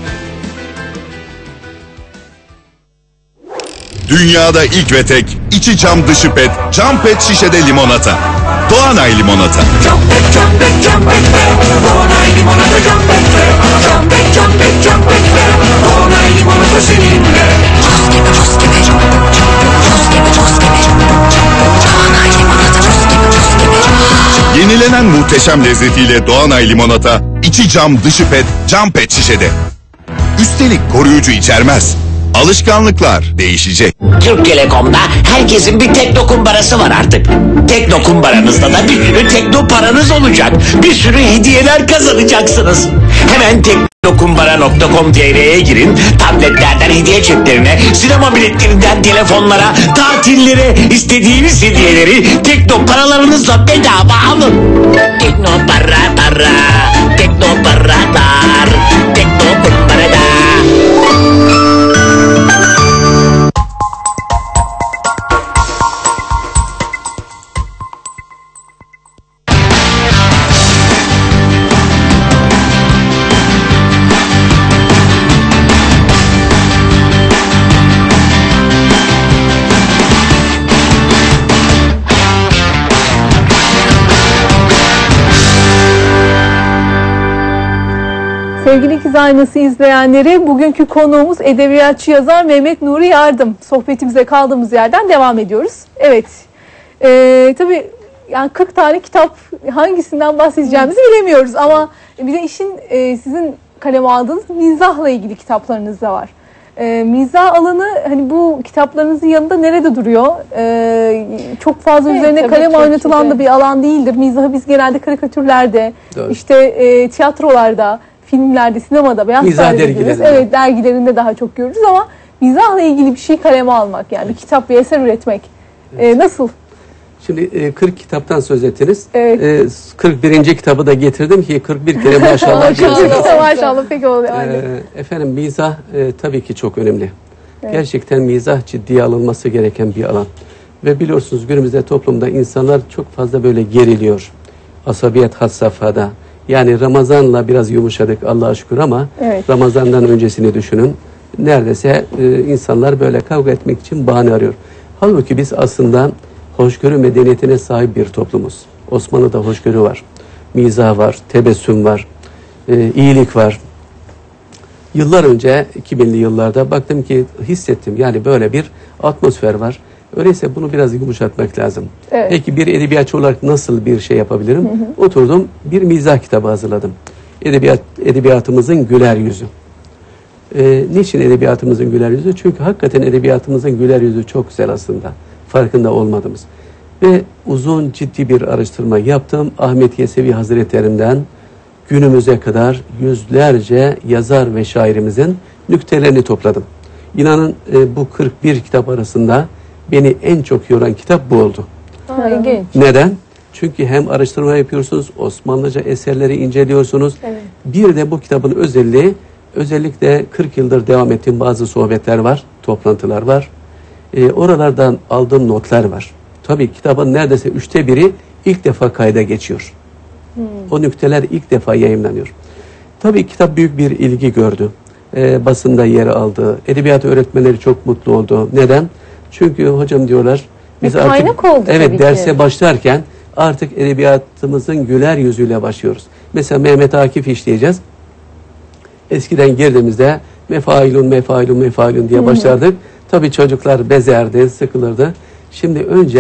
Dünyada ilk ve tek içi cam dışı pet, cam pet şişede limonata. Doğanay limonata. Cam pet, cam pet, cam pet ve Doğanay limonata, cam pet ve Cam pet, cam pet, cam pet ve Doğanay limonata seninle. Cos gibi, cos gibi, cos gibi, cos gibi, Doğanay limonata, cos gibi, cos gibi. Yenilenen muhteşem lezzetiyle Doğanay limonata, içi cam dışı pet, cam pet şişede. Üstelik koruyucu içermez. Alışkanlıklar değişecek. Türk Telekom'da herkesin bir tekno kumbarası var artık. Tekno kumbaranızda da bir sürü tekno paranız olacak. Bir sürü hediyeler kazanacaksınız. Hemen teknokumbara nokta com nokta t r'ye girin. Tabletlerden hediye çeklerine, sinema biletlerinden telefonlara, tatillere, istediğiniz hediyeleri tekno paralarınızla bedava alın. Tekno para para, tekno paralar, tekno kumbarada. Sevgili İkiz Aynası izleyenleri, bugünkü konuğumuz edebiyatçı yazar Mehmet Nuri Yardım. Sohbetimize kaldığımız yerden devam ediyoruz. Evet, ee, tabii yani kırk tane kitap, hangisinden bahsedeceğimizi bilemiyoruz ama bir de işin e, sizin kaleme aldığınız mizahla ilgili kitaplarınız da var. E, mizah alanı hani bu kitaplarınızın yanında nerede duruyor? E, çok fazla evet, üzerine kalem oynatılan da bir alan değildir. Mizahı biz genelde karikatürlerde, Doğru. işte e, tiyatrolarda, filmlerde, sinemada, beyaz mizah dergilerinde. Evet, dergilerinde daha çok görürüz ama mizahla ilgili bir şey kaleme almak, yani bir kitap, bir eser üretmek evet. e, nasıl? Şimdi e, kırk kitaptan söz ettiniz. Evet. E, kırk birinci kitabı da getirdim ki kırk bir kere maşallah. maşallah, maşallah peki oluyor. E, efendim mizah e, tabii ki çok önemli. Evet. Gerçekten mizah ciddiye alınması gereken bir alan. Ve biliyorsunuz günümüzde toplumda insanlar çok fazla böyle geriliyor. Asabiyet had safhada. Yani Ramazan'la biraz yumuşadık Allah'a şükür ama evet. Ramazan'dan öncesini düşünün. Neredeyse e, insanlar böyle kavga etmek için bahane arıyor. Halbuki biz aslında hoşgörü medeniyetine sahip bir toplumuz. Osmanlı'da hoşgörü var, mizah var, tebessüm var, e, iyilik var. Yıllar önce iki binli yıllarda baktım ki hissettim yani böyle bir atmosfer var. Öyleyse bunu biraz yumuşatmak lazım. Evet. Peki bir edebiyatçı olarak nasıl bir şey yapabilirim? Hı hı. Oturdum, bir mizah kitabı hazırladım. Edebiyat, edebiyatımızın güler yüzü. Ee, niçin edebiyatımızın güler yüzü? Çünkü hakikaten edebiyatımızın güler yüzü çok güzel aslında. Farkında olmadığımız. Ve uzun ciddi bir araştırma yaptım. Ahmet Yesevi Hazretlerinden günümüze kadar yüzlerce yazar ve şairimizin nüktelerini topladım. İnanın e, bu kırk bir kitap arasında beni en çok yoran kitap bu oldu. Ha, ilginç. Neden? Çünkü hem araştırma yapıyorsunuz, Osmanlıca eserleri inceliyorsunuz. Evet. Bir de bu kitabın özelliği, özellikle kırk yıldır devam ettiğim bazı sohbetler var, toplantılar var. E, oralardan aldığım notlar var. Tabii kitabın neredeyse üçte biri ilk defa kayda geçiyor. Hmm. O nükteler ilk defa yayımlanıyor. Tabii kitap büyük bir ilgi gördü. E, basında yer aldı. Edebiyat öğretmenleri çok mutlu oldu. Neden? Çünkü hocam diyorlar biz bir artık oldu evet derse ki. başlarken artık edebiyatımızın güler yüzüyle başlıyoruz. Mesela Mehmet Akif işleyeceğiz. Eskiden girdiğimizde mefailun mefailun mefailun diye başlardık. Tabii çocuklar bezerdi, sıkılırdı. Şimdi önce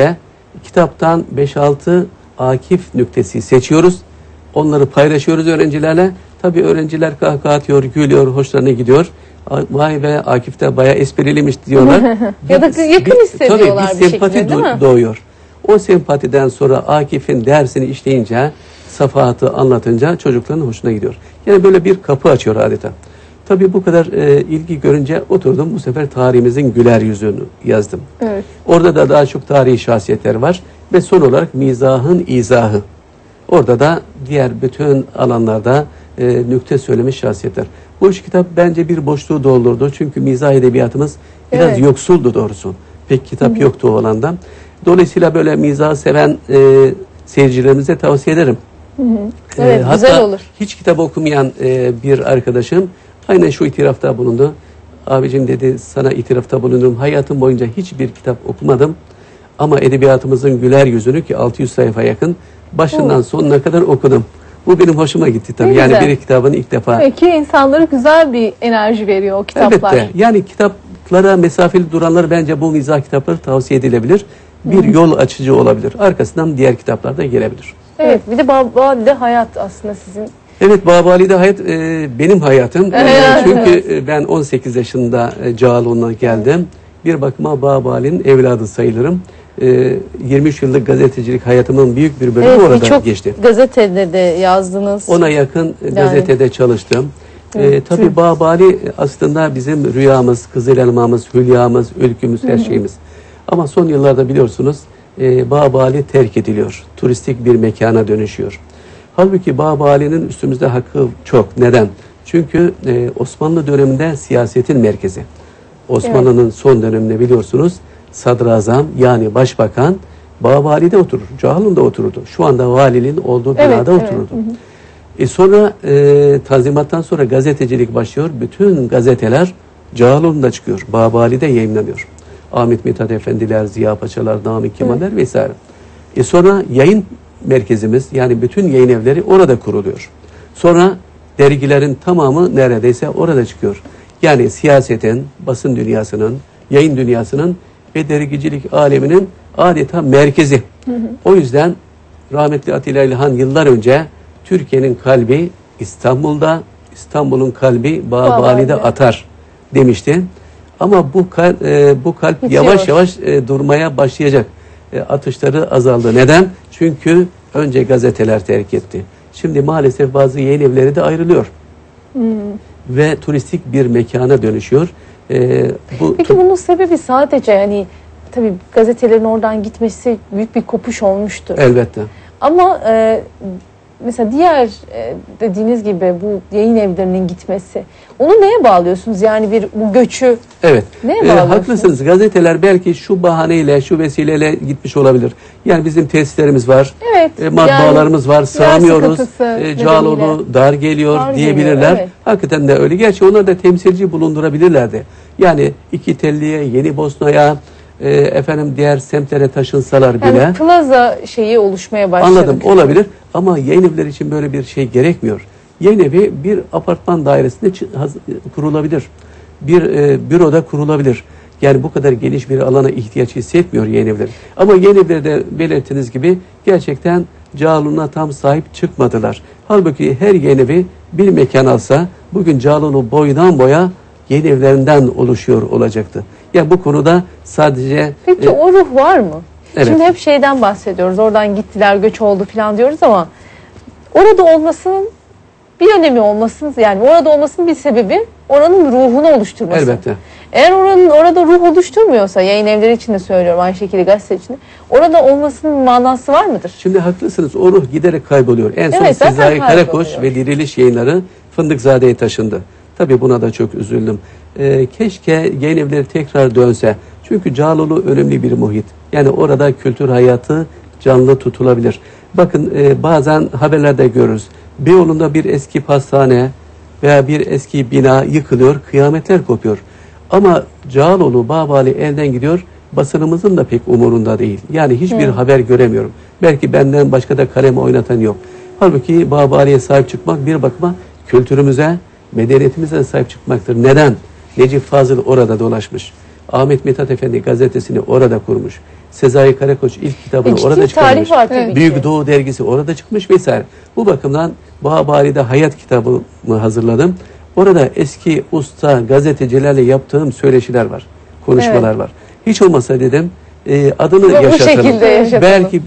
kitaptan beş altı akif nüktesi seçiyoruz. Onları paylaşıyoruz öğrencilerle. Tabii öğrenciler kahkaha atıyor, gülüyor, hoşlarına gidiyor. Vay be, Akif de bayağı espriliymiş diyorlar. Ya da yakın hissediyorlar tabii, bir sempati şekilde, değil mi? doğuyor. O sempatiden sonra Akif'in dersini işleyince, safahatı anlatınca çocukların hoşuna gidiyor. Yani böyle bir kapı açıyor adeta. Tabii bu kadar e, ilgi görünce oturdum, bu sefer tarihimizin güler yüzünü yazdım. Evet. Orada da daha çok tarihi şahsiyetler var ve son olarak mizahın izahı. Orada da diğer bütün alanlarda e, nükte söylemiş şahsiyetler. Bu üç kitap bence bir boşluğu doldurdu. Çünkü mizah edebiyatımız biraz evet. yoksuldu doğrusu. Pek kitap Hı-hı. yoktu o alanda. Dolayısıyla böyle mizahı seven e, seyircilerimize tavsiye ederim. Hı hı. Evet, e, güzel hatta olur. Hiç kitap okumayan e, bir arkadaşım aynen şu itirafta bulundu. Abicim dedi, sana itirafta bulundum. Hayatım boyunca hiçbir kitap okumadım. Ama edebiyatımızın güler yüzünü, ki altı yüz sayfa yakın, başından oh. sonuna kadar okudum. Bu benim hoşuma gitti tabii. Yani bir kitabın ilk defa. Peki insanlara güzel bir enerji veriyor o kitaplar. Evet de. Yani kitaplara mesafeli duranlar bence bu mizah kitapları tavsiye edilebilir. Bir Hı. yol açıcı olabilir. Arkasından diğer kitaplar da gelebilir. Evet, bir de Babali'de hayat aslında sizin. Evet, Babali'de hayat e, benim hayatım. Evet. E, çünkü e, ben on sekiz yaşında e, Cağaloğlu'na geldim. Bir bakıma Babali'nin evladı sayılırım. E, yirmi üç yıllık gazetecilik hayatımın büyük bir bölümü evet, orada çok geçti. Gazetede de yazdınız. Ona yakın yani. gazetede çalıştım. Evet. E, tabii Babali aslında bizim rüyamız, kızıl elmamız, hülyamız, ülkümüz, her şeyimiz. Ama son yıllarda biliyorsunuz e, Babali terk ediliyor. Turistik bir mekana dönüşüyor. Halbuki Babali'nin üstümüzde hakkı çok. Neden? Çünkü e, Osmanlı döneminde siyasetin merkezi. Osmanlı'nın evet. son döneminde biliyorsunuz sadrazam yani başbakan Babali'de oturur. Cağaloğlu'nda otururdu. Şu anda valinin olduğu binada evet, otururdu. Evet. Hı hı. E sonra e, Tanzimat'tan sonra gazetecilik başlıyor. Bütün gazeteler Cağaloğlu'nda çıkıyor. Babali'de yayınlanıyor. Ahmet Mithat Efendiler, Ziya Paşalar, Namık Kemaller evet. vesaire. E sonra yayın merkezimiz, yani bütün yayın evleri orada kuruluyor. Sonra dergilerin tamamı neredeyse orada çıkıyor. Yani siyasetin, basın dünyasının, yayın dünyasının ve dergicilik aleminin adeta merkezi. Hı hı. O yüzden rahmetli Atilla İlhan yıllar önce Türkiye'nin kalbi İstanbul'da, İstanbul'un kalbi Babali'de atar demişti. Ama bu kalp, e, bu kalp Bitiyor. yavaş yavaş e, durmaya başlayacak. E, atışları azaldı. Neden? Çünkü önce gazeteler terk etti. Şimdi maalesef bazı yayın evleri de ayrılıyor. Hmm. Ve turistik bir mekana dönüşüyor. E, bu, Peki bunun sebebi sadece yani tabii gazetelerin oradan gitmesi büyük bir kopuş olmuştur. Elbette. Ama e, mesela diğer e, dediğiniz gibi bu yayın evlerinin gitmesi, onu neye bağlıyorsunuz? Yani bir bu göçü evet. neye e, bağlıyorsunuz? Haklısınız. Gazeteler belki şu bahaneyle, şu vesileyle gitmiş olabilir. Yani bizim tesislerimiz var, evet, e, matbaalarımız yani, var, sığamıyoruz. E, Cağaloğlu dar geliyor dar diyebilirler. Geliyor, evet. Hakikaten de öyle. Gerçi onlar da temsilci bulundurabilirlerdi. Yani İki Telli'ye, Yeni Bosna'ya, e, efendim diğer semtlere taşınsalar bile. Yani plaza şeyi oluşmaya başladı. Anladım, olabilir. Ama yayın evleri için böyle bir şey gerekmiyor. Yayın evi bir apartman dairesinde kurulabilir. Bir e, büroda kurulabilir. Yani bu kadar geniş bir alana ihtiyaç hissetmiyor yayın evleri. Ama yayın evleri de belirttiğiniz gibi gerçekten Cağaloğlu'na tam sahip çıkmadılar. Halbuki her yayın evi bir mekan alsa bugün Cağaloğlu boydan boya yayın evlerinden oluşuyor olacaktı. Yani bu konuda sadece... Peki e, o ruh var mı? Evet. Şimdi hep şeyden bahsediyoruz. Oradan gittiler, göç oldu falan diyoruz ama orada olmasının bir önemi olmasının, yani orada olmasının bir sebebi oranın ruhunu oluşturması. Elbette. Eğer oranın orada ruh oluşturmuyorsa, yayın evleri için de söylüyorum, aynı şekilde gazete için de, orada olmasının manası var mıdır? Şimdi haklısınız, o ruh giderek kayboluyor. En son evet, Sezai Karakoç ve Diriliş Yayınları Fındıkzade'ye taşındı. Tabii buna da çok üzüldüm. Ee, keşke yayın evleri tekrar dönse. Çünkü Cağaloğlu önemli bir muhit. Yani orada kültür hayatı canlı tutulabilir. Bakın e, bazen haberlerde görürüz. Beyoğlu'nda bir eski pastane veya bir eski bina yıkılıyor, kıyametler kopuyor. Ama Cağaloğlu, Babali elden gidiyor, basınımızın da pek umurunda değil. Yani hiçbir hmm. haber göremiyorum. Belki benden başka da kalem oynatan yok. Halbuki Babali'ye sahip çıkmak bir bakıma kültürümüze, medeniyetimize sahip çıkmaktır. Neden? Necip Fazıl orada dolaşmış. Ahmet Mithat Efendi gazetesini orada kurmuş. Sezai Karakoç ilk kitabını E, ciddi orada çıkarmış. tarih var tabii Evet. ki. Büyük Doğu dergisi orada çıkmış vesaire. Bu bakımdan Bağbari'de Hayat kitabımı hazırladım. Orada eski usta gazetecilerle yaptığım söyleşiler var, konuşmalar Evet. var. Hiç olmasa dedim e, adını Ve bu yaşatalım. şekilde yaşatalım. Belki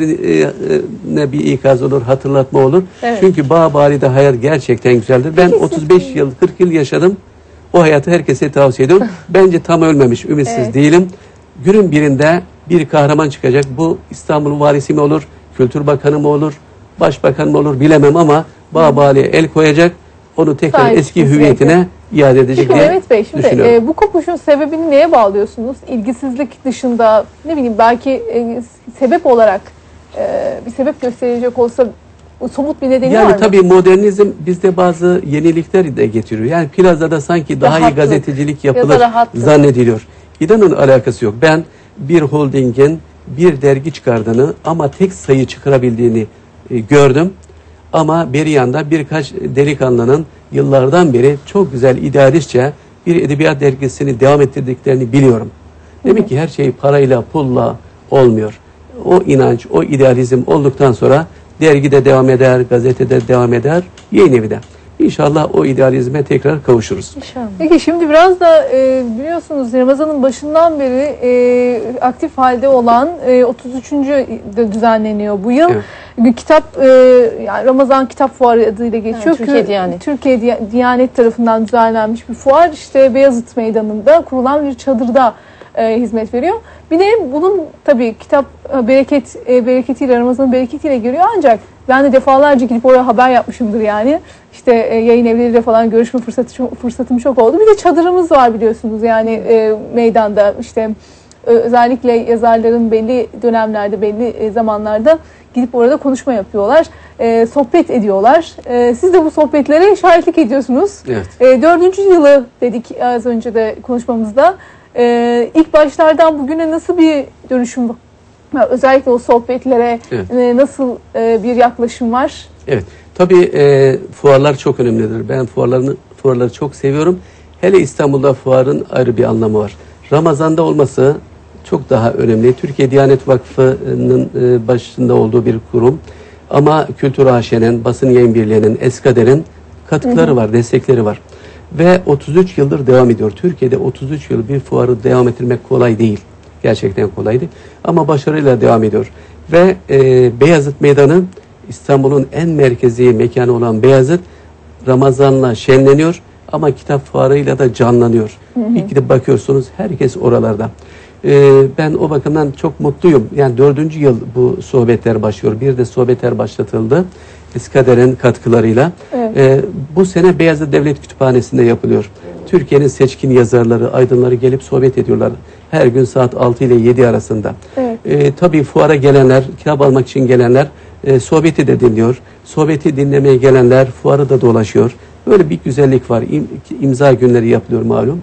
birilerine bir ikaz olur, hatırlatma olur. Evet. Çünkü Bağbari'de hayat gerçekten güzeldir. Ben Peki, otuz beş yıl, kırk yıl yaşadım. O hayatı herkese tavsiye ediyorum. Bence tam ölmemiş, ümitsiz Evet. değilim. Günün birinde bir kahraman çıkacak. Bu İstanbul'un valisi mi olur, Kültür Bakanı mı olur, Başbakan mı olur bilemem ama Bağbari'ye el koyacak. Onu tekrar Sahip eski çıkması hüviyetine gerekiyor. iade edecek Peki diye Mehmet Bey, şimdi düşünüyorum. e, bu kopuşun sebebini neye bağlıyorsunuz? İlgisizlik dışında, ne bileyim, belki e, sebep olarak e, bir sebep gösterilecek olsa somut bir nedeni var Yani mı? tabii modernizm bizde bazı yenilikler de getiriyor. Yani plazada sanki daha iyi Rahatlık gazetecilik ya da yapılır rahatlık. zannediliyor. İnanın alakası yok. Ben bir holdingin bir dergi çıkardığını ama tek sayı çıkarabildiğini e, gördüm. Ama bir yanda birkaç delikanlının yıllardan beri çok güzel idealistçe bir edebiyat dergisini devam ettirdiklerini biliyorum. Demek ki her şey parayla, pulla olmuyor. O inanç, o idealizm olduktan sonra dergide devam eder, gazetede devam eder, yayın evi de. İnşallah o idealizme tekrar kavuşuruz. İnşallah. Peki şimdi biraz da e, biliyorsunuz Ramazan'ın başından beri e, aktif halde olan e, otuz üçüncü de düzenleniyor bu yıl. Evet. Bir kitap, e, yani Ramazan Kitap Fuarı adıyla geçiyor. Evet, Türkiye Kü- Diyanet. Türkiye Diya- Diyanet tarafından düzenlenmiş bir fuar. İşte Beyazıt Meydanı'nda kurulan bir çadırda e, hizmet veriyor. Bir de bunun tabii kitap e, bereket e, bereketiyle, Ramazan'ın bereketiyle geliyor, ancak ben de defalarca gidip oraya haber yapmışımdır yani. İşte e, yayın evleriyle falan görüşme fırsatı çok, fırsatım çok oldu. Bir de çadırımız var biliyorsunuz yani e, meydanda, işte e, özellikle yazarların belli dönemlerde, belli e, zamanlarda gidip orada konuşma yapıyorlar, e, sohbet ediyorlar. E, siz de bu sohbetlere şahitlik ediyorsunuz. Evet. E, dördüncü yılı dedik az önce de konuşmamızda. E, ilk başlardan bugüne nasıl bir dönüşüm var? Özellikle o sohbetlere Evet. e, nasıl e, bir yaklaşım var? Evet. Tabii e, fuarlar çok önemlidir. Ben fuarlarını fuarları çok seviyorum. Hele İstanbul'da fuarın ayrı bir anlamı var. Ramazan'da olması çok daha önemli. Türkiye Diyanet Vakfı'nın e, başında olduğu bir kurum. Ama Kültür A Ş'nin, Basın Yayın Birliği'nin, Eskader'in katkıları Hı hı. var, destekleri var. Ve otuz üç yıldır devam ediyor. Türkiye'de otuz üç yıl bir fuarı devam ettirmek kolay değil. Gerçekten kolaydı. Ama başarıyla devam ediyor. Ve e, Beyazıt Meydanı, İstanbul'un en merkezi mekanı olan Beyazıt, Ramazan'la şenleniyor ama kitap fuarıyla da canlanıyor. Hı hı. İlk gidip bakıyorsunuz herkes oralarda. Ee, ben o bakımdan çok mutluyum. Yani dördüncü yıl bu sohbetler başlıyor. Bir de sohbetler başlatıldı. Eskader'in katkılarıyla. Evet. Ee, bu sene Beyazıt Devlet Kütüphanesi'nde yapılıyor. Türkiye'nin seçkin yazarları, aydınları gelip sohbet ediyorlar. Her gün saat altı ile yedi arasında. Evet. Ee, tabii fuara gelenler, kitap almak için gelenler e, sohbeti de dinliyor. Sohbeti dinlemeye gelenler fuarı da dolaşıyor. Böyle bir güzellik var. İm, imza günleri yapılıyor malum.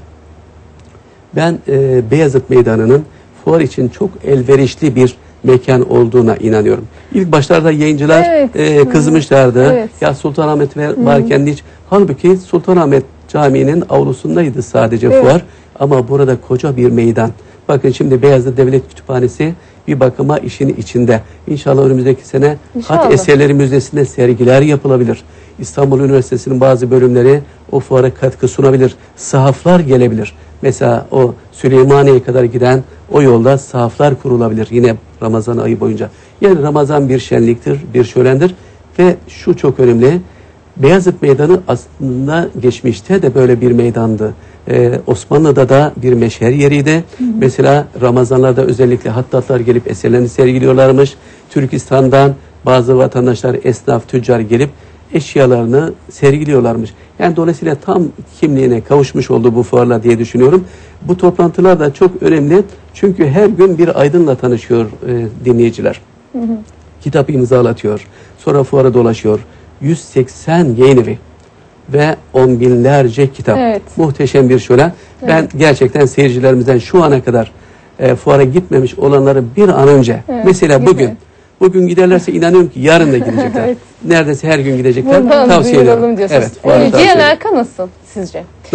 Ben e, Beyazıt Meydanı'nın fuar için çok elverişli bir mekan olduğuna inanıyorum. İlk başlarda yayıncılar Evet. e, kızmışlardı. Evet. Ya Sultanahmet ve- varken hiç. Halbuki Sultanahmet Camii'nin avlusundaydı sadece Evet. fuar. Ama burada koca bir meydan. Bakın şimdi Beyazıt Devlet Kütüphanesi bir bakıma işin içinde. İnşallah önümüzdeki sene İnşallah. Hat Eserleri Müzesi'nde sergiler yapılabilir. İstanbul Üniversitesi'nin bazı bölümleri o fuara katkı sunabilir. Sahaflar gelebilir. Mesela o Süleymaniye'ye kadar giden o yolda sahaflar kurulabilir yine Ramazan ayı boyunca. Yani Ramazan bir şenliktir, bir şölendir ve şu çok önemli. Beyazıt Meydanı aslında geçmişte de böyle bir meydandı. Ee, Osmanlı'da da bir meşher yeriydi. Hı hı. Mesela Ramazanlarda özellikle hattatlar gelip eserlerini sergiliyorlarmış. Türkistan'dan bazı vatandaşlar, esnaf, tüccar gelip eşyalarını sergiliyorlarmış. Yani dolayısıyla tam kimliğine kavuşmuş oldu bu fuarla diye düşünüyorum. Bu toplantılar da çok önemli. Çünkü her gün bir aydınla tanışıyor e, dinleyiciler. Hı hı. Kitap imzalatıyor. Sonra fuara dolaşıyor. yüz seksen yayın evi ve on binlerce kitap. Evet. Muhteşem bir şölen. Evet. Ben gerçekten seyircilerimizden şu ana kadar e, fuara gitmemiş olanları bir an önce, Evet, mesela gitme. bugün bugün giderlerse inanıyorum ki yarın da gidecekler. Evet. Neredeyse her gün gidecekler. Buradan Tavsiye duyuralım ediyorum. diyorsunuz. Evet, fuarı İlgi tavsiye ediyorum. alaka nasıl sizce? Nasıl?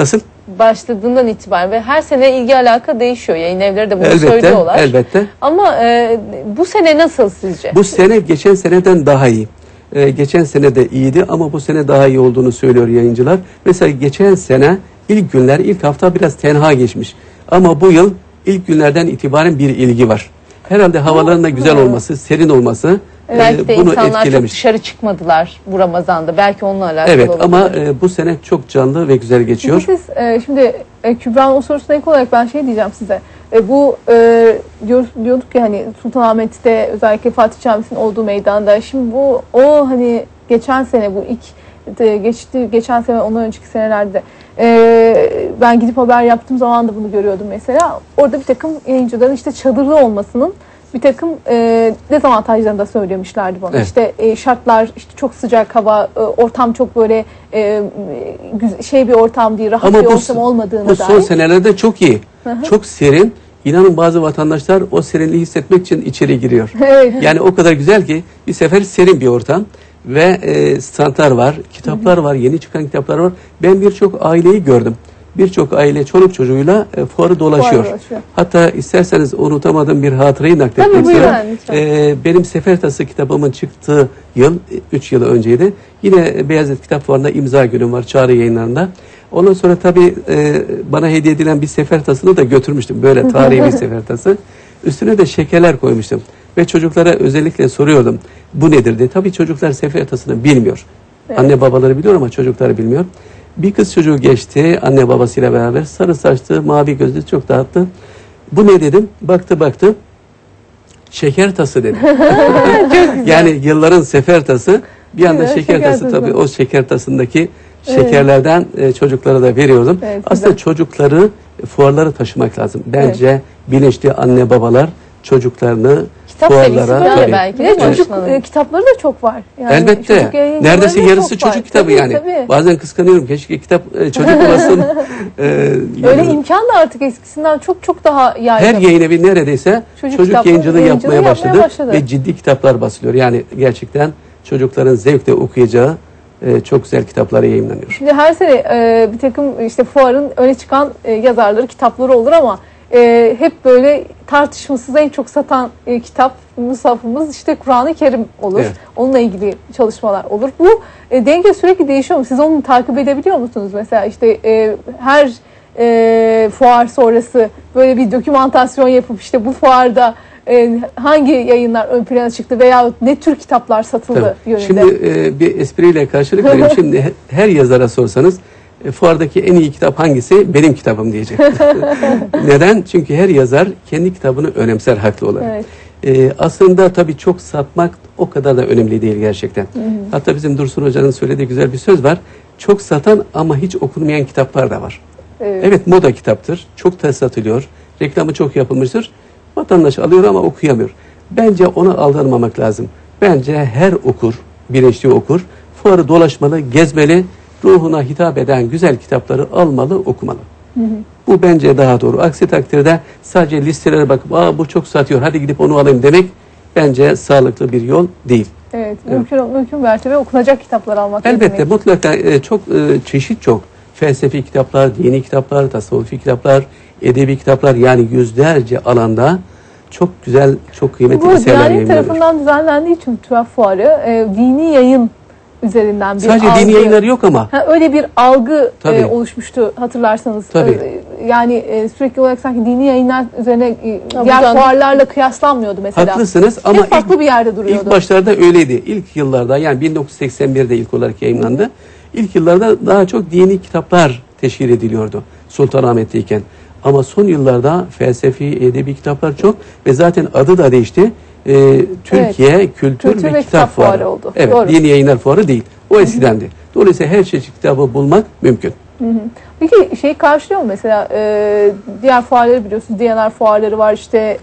başladığından itibaren ve her sene ilgi alaka değişiyor. Yayın evleri de bunu Elbette, söylüyorlar. elbette. Ama e, bu sene nasıl sizce? Bu sene geçen seneden daha iyi. Ee, geçen sene de iyiydi ama bu sene daha iyi olduğunu söylüyor yayıncılar. Mesela geçen sene ilk günler, ilk hafta biraz tenha geçmiş. Ama bu yıl ilk günlerden itibaren bir ilgi var. Herhalde havaların da güzel olması, serin olması Belki de e, bunu insanlar çok etkilemiş. dışarı çıkmadılar bu Ramazan'da. Belki onunla alakalı Evet olabilir. ama e, bu sene çok canlı ve güzel geçiyor. Siz e, şimdi e, Kübra'nın o sorusuna ek olarak ben şey diyeceğim size. E, bu e, diyor, diyorduk ya hani Sultanahmet'te özellikle Fatih Camisi'nin olduğu meydanda. Şimdi bu o hani geçen sene bu ilk de, geçti geçen sene ondan önceki senelerde e, ben gidip haber yaptığım zaman da bunu görüyordum mesela. Orada bir takım yayıncıların işte çadırlı olmasının bir takım e, dezavantajlarını da söylemişlerdi bana. Evet. İşte e, şartlar, işte çok sıcak hava, e, ortam çok böyle e, güz- şey bir ortam değil, rahat Ama bir bu, ortam olmadığına bu son dair. senelerde çok iyi. hı. Çok serin. İnanın bazı vatandaşlar o serinliği hissetmek için içeri giriyor. Evet. Yani o kadar güzel ki bir sefer serin bir ortam ve e, standlar var, kitaplar var, yeni çıkan kitaplar var. Ben birçok aileyi gördüm. Birçok aile çoluk çocuğuyla e, fuarı dolaşıyor. Fuarı dolaşıyor. Hatta isterseniz unutamadığım bir hatırayı Tabii, nakletmek buyurun, istiyorum. lütfen. E, benim Sefertası kitabımın çıktığı yıl, üç yıl önceydi. Yine Beyazıt Kitap Fuarı'nda imza günüm var, Çağrı Yayınları'nda. Ondan sonra tabii e, bana hediye edilen bir sefertasını da götürmüştüm. Böyle tarihi bir sefertası. Üstüne de şekerler koymuştum. Ve çocuklara özellikle soruyordum. Bu nedir diye. Tabii çocuklar sefertasını bilmiyor. Evet. Anne babaları biliyor ama çocuklar bilmiyor. Bir kız çocuğu geçti anne babasıyla beraber. Sarı saçlı, mavi gözlü, çok dağıttı. Bu ne dedim? Baktı baktı. Şeker tası dedi. Yani yılların sefer tası. Bir anda Evet, şeker şeker tası tası. tabii o şeker tasındaki şekerlerden e, çocuklara da veriyordum. Evet, Aslında güzel. çocukları fuarlara taşımak lazım. Bence bilinçli anne babalar çocuklarını Kitap serisi fuarlara böyle tabii. belki Bir değil de mi? çocuk Hanım? e, kitapları da çok var. Yani Elbette. çocuk yayıncıları Neredeyse da yarısı çok çocuk var. kitabı Tabii, yani. tabii. Bazen kıskanıyorum. Keşke kitap e, çocuk olsun. E, Öyle imkan da artık eskisinden çok çok daha yaygın. Her yayın evi neredeyse Çocuk çocuk, kitapları, yayıncılığı yayıncılığı yapmaya yapmaya başladı, başladı. ve ciddi kitaplar basılıyor. Yani gerçekten çocukların zevkle okuyacağı e, çok güzel kitaplar yayınlanıyor. Şimdi her sene e, bir takım işte fuarın öne çıkan e, yazarları, kitapları olur ama e, hep böyle tartışmasız en çok satan e, kitap musafımız işte Kur'an-ı Kerim olur. Evet. Onunla ilgili çalışmalar olur. Bu e, denge sürekli değişiyor mu? Siz onu takip edebiliyor musunuz? Mesela işte e, her e, fuar sonrası böyle bir dokümantasyon yapıp işte bu fuarda e, hangi yayınlar ön plana çıktı veya ne tür kitaplar satıldı Tabii. yönünde? Şimdi e, bir espriyle karşılık vereyim. Şimdi he- her yazara sorsanız e, fuardaki en iyi kitap hangisi? Benim kitabım diyecek. Neden? Çünkü her yazar kendi kitabını önemser haklı olarak. Evet. E, aslında tabii çok satmak o kadar da önemli değil gerçekten. Hatta bizim Dursun Hoca'nın söylediği güzel bir söz var. Çok satan ama hiç okunmayan kitaplar da var. Evet. Evet, moda kitaptır. Çok da satılıyor. Reklamı çok yapılmıştır. Vatandaş alıyor ama okuyamıyor. Bence ona aldanmamak lazım. Bence her okur, bilinçli okur, fuarı dolaşmalı, gezmeli, ruhuna hitap eden güzel kitapları almalı, okumalı. Hı hı. Bu bence daha doğru. Aksi takdirde sadece listelere bakıp aa bu çok satıyor hadi gidip onu alayım demek bence sağlıklı bir yol değil. Evet, mümkün mümkün mertebe okunacak kitaplar almak Elbette demek. mutlaka e, çok e, çeşit çok. Felsefi kitaplar, dini kitaplar, tasavvufi kitaplar, edebi kitaplar, yani yüzlerce alanda çok güzel, çok kıymetli Bu eserler Diyanet yayınlanıyor. tarafından düzenlendiği için TÜYAP Fuarı e, dini yayın üzerinden bir Sadece algı. dini yayınlar yok ama. Ha, öyle bir algı Tabii. e, oluşmuştu hatırlarsanız. Tabii. E, yani e, sürekli olarak sanki dini yayınlar üzerine e, Ya diğer buradan- fuarlarla kıyaslanmıyordu mesela. Haklısınız ama Hep farklı ilk, bir yerde duruyordu. ilk başlarda öyleydi. İlk yıllarda yani bin dokuz yüz seksen birde ilk olarak yayınlandı. İlk yıllarda daha çok dini kitaplar teşhir ediliyordu Sultanahmet'teyken. Ama son yıllarda felsefi, edebi kitaplar çok ve zaten adı da değişti. Ee, Türkiye Kültür, Kültür ve, ve Kitap, Kitap Fuarı. Fuarı oldu. Evet, Doğru. dini yayınlar fuarı değil. O eskidendi. Dolayısıyla her çeşit kitabı bulmak mümkün. Hı hı. Peki şeyi karşılıyor mu mesela e, diğer fuarları biliyorsunuz, D N R fuarları var, işte